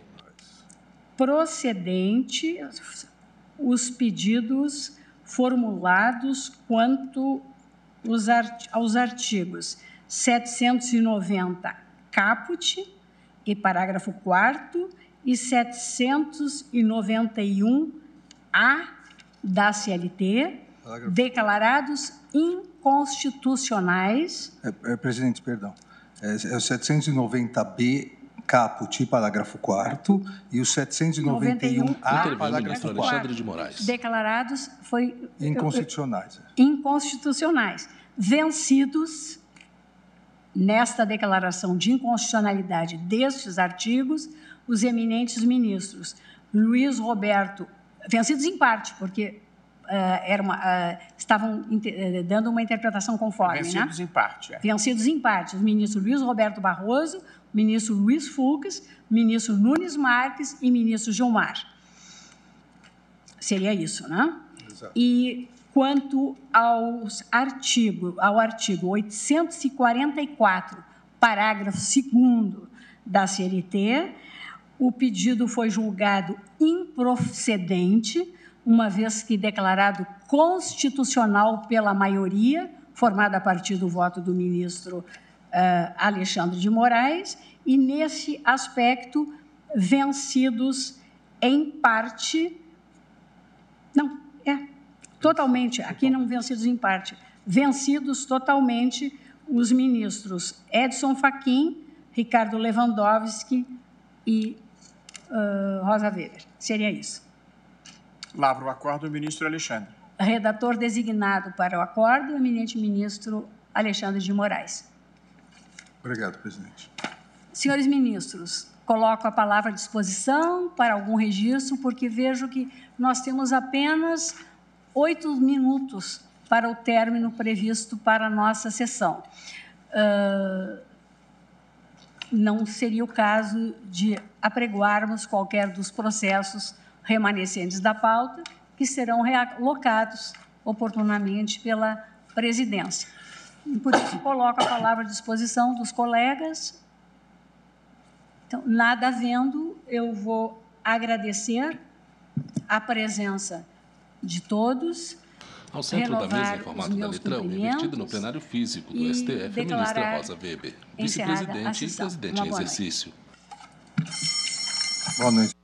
S1: Procedente os pedidos formulados quanto os art- aos artigos setecentos e noventa caput e parágrafo quarto e setecentos e noventa e um A da C L T, parágrafo. Declarados inconstitucionais.
S6: É, é, presidente, perdão. É, é o setecentos e noventa B caput, parágrafo quarto, e o setecentos e noventa e um A, parágrafo
S2: Alexandre de Moraes.
S1: Declarados foi
S6: inconstitucionais.
S1: Inconstitucionais, vencidos nesta declaração de inconstitucionalidade destes artigos os eminentes ministros Luiz Roberto, vencidos em parte, porque uh, era uma, uh, estavam uh, dando uma interpretação conforme,
S4: vencidos
S1: né?
S4: em parte. É.
S1: Vencidos em parte, os ministros Luiz Roberto Barroso, ministro Luiz Fux, ministro Nunes Marques e ministro Gilmar. Seria isso, né? Exato. E quanto aos artigo, ao artigo oitocentos e quarenta e quatro, parágrafo segundo da C L T, o pedido foi julgado improcedente, uma vez que declarado constitucional pela maioria, formada a partir do voto do ministro uh, Alexandre de Moraes, e, nesse aspecto, vencidos em parte... Não, é, totalmente, aqui não vencidos em parte, vencidos totalmente os ministros Edson Fachin, Ricardo Lewandowski e uh, Rosa Weber. Seria isso.
S4: Lavra o acordo o ministro Alexandre.
S1: Redator designado para o acordo, o eminente ministro Alexandre de Moraes.
S6: Obrigado, presidente.
S1: Senhores ministros, coloco a palavra à disposição para algum registro, porque vejo que nós temos apenas oito minutos para o término previsto para a nossa sessão. Uh, não seria o caso de apregoarmos qualquer dos processos remanescentes da pauta, que serão realocados oportunamente pela presidência. E por isso, coloco a palavra à disposição dos colegas. Então, nada havendo, eu vou agradecer a presença de todos.
S2: Ao centro da mesa, em formato da letra U, investido no plenário físico do S T F, a ministra Rosa Weber, vice-presidente e presidente em exercício.
S6: Boa noite.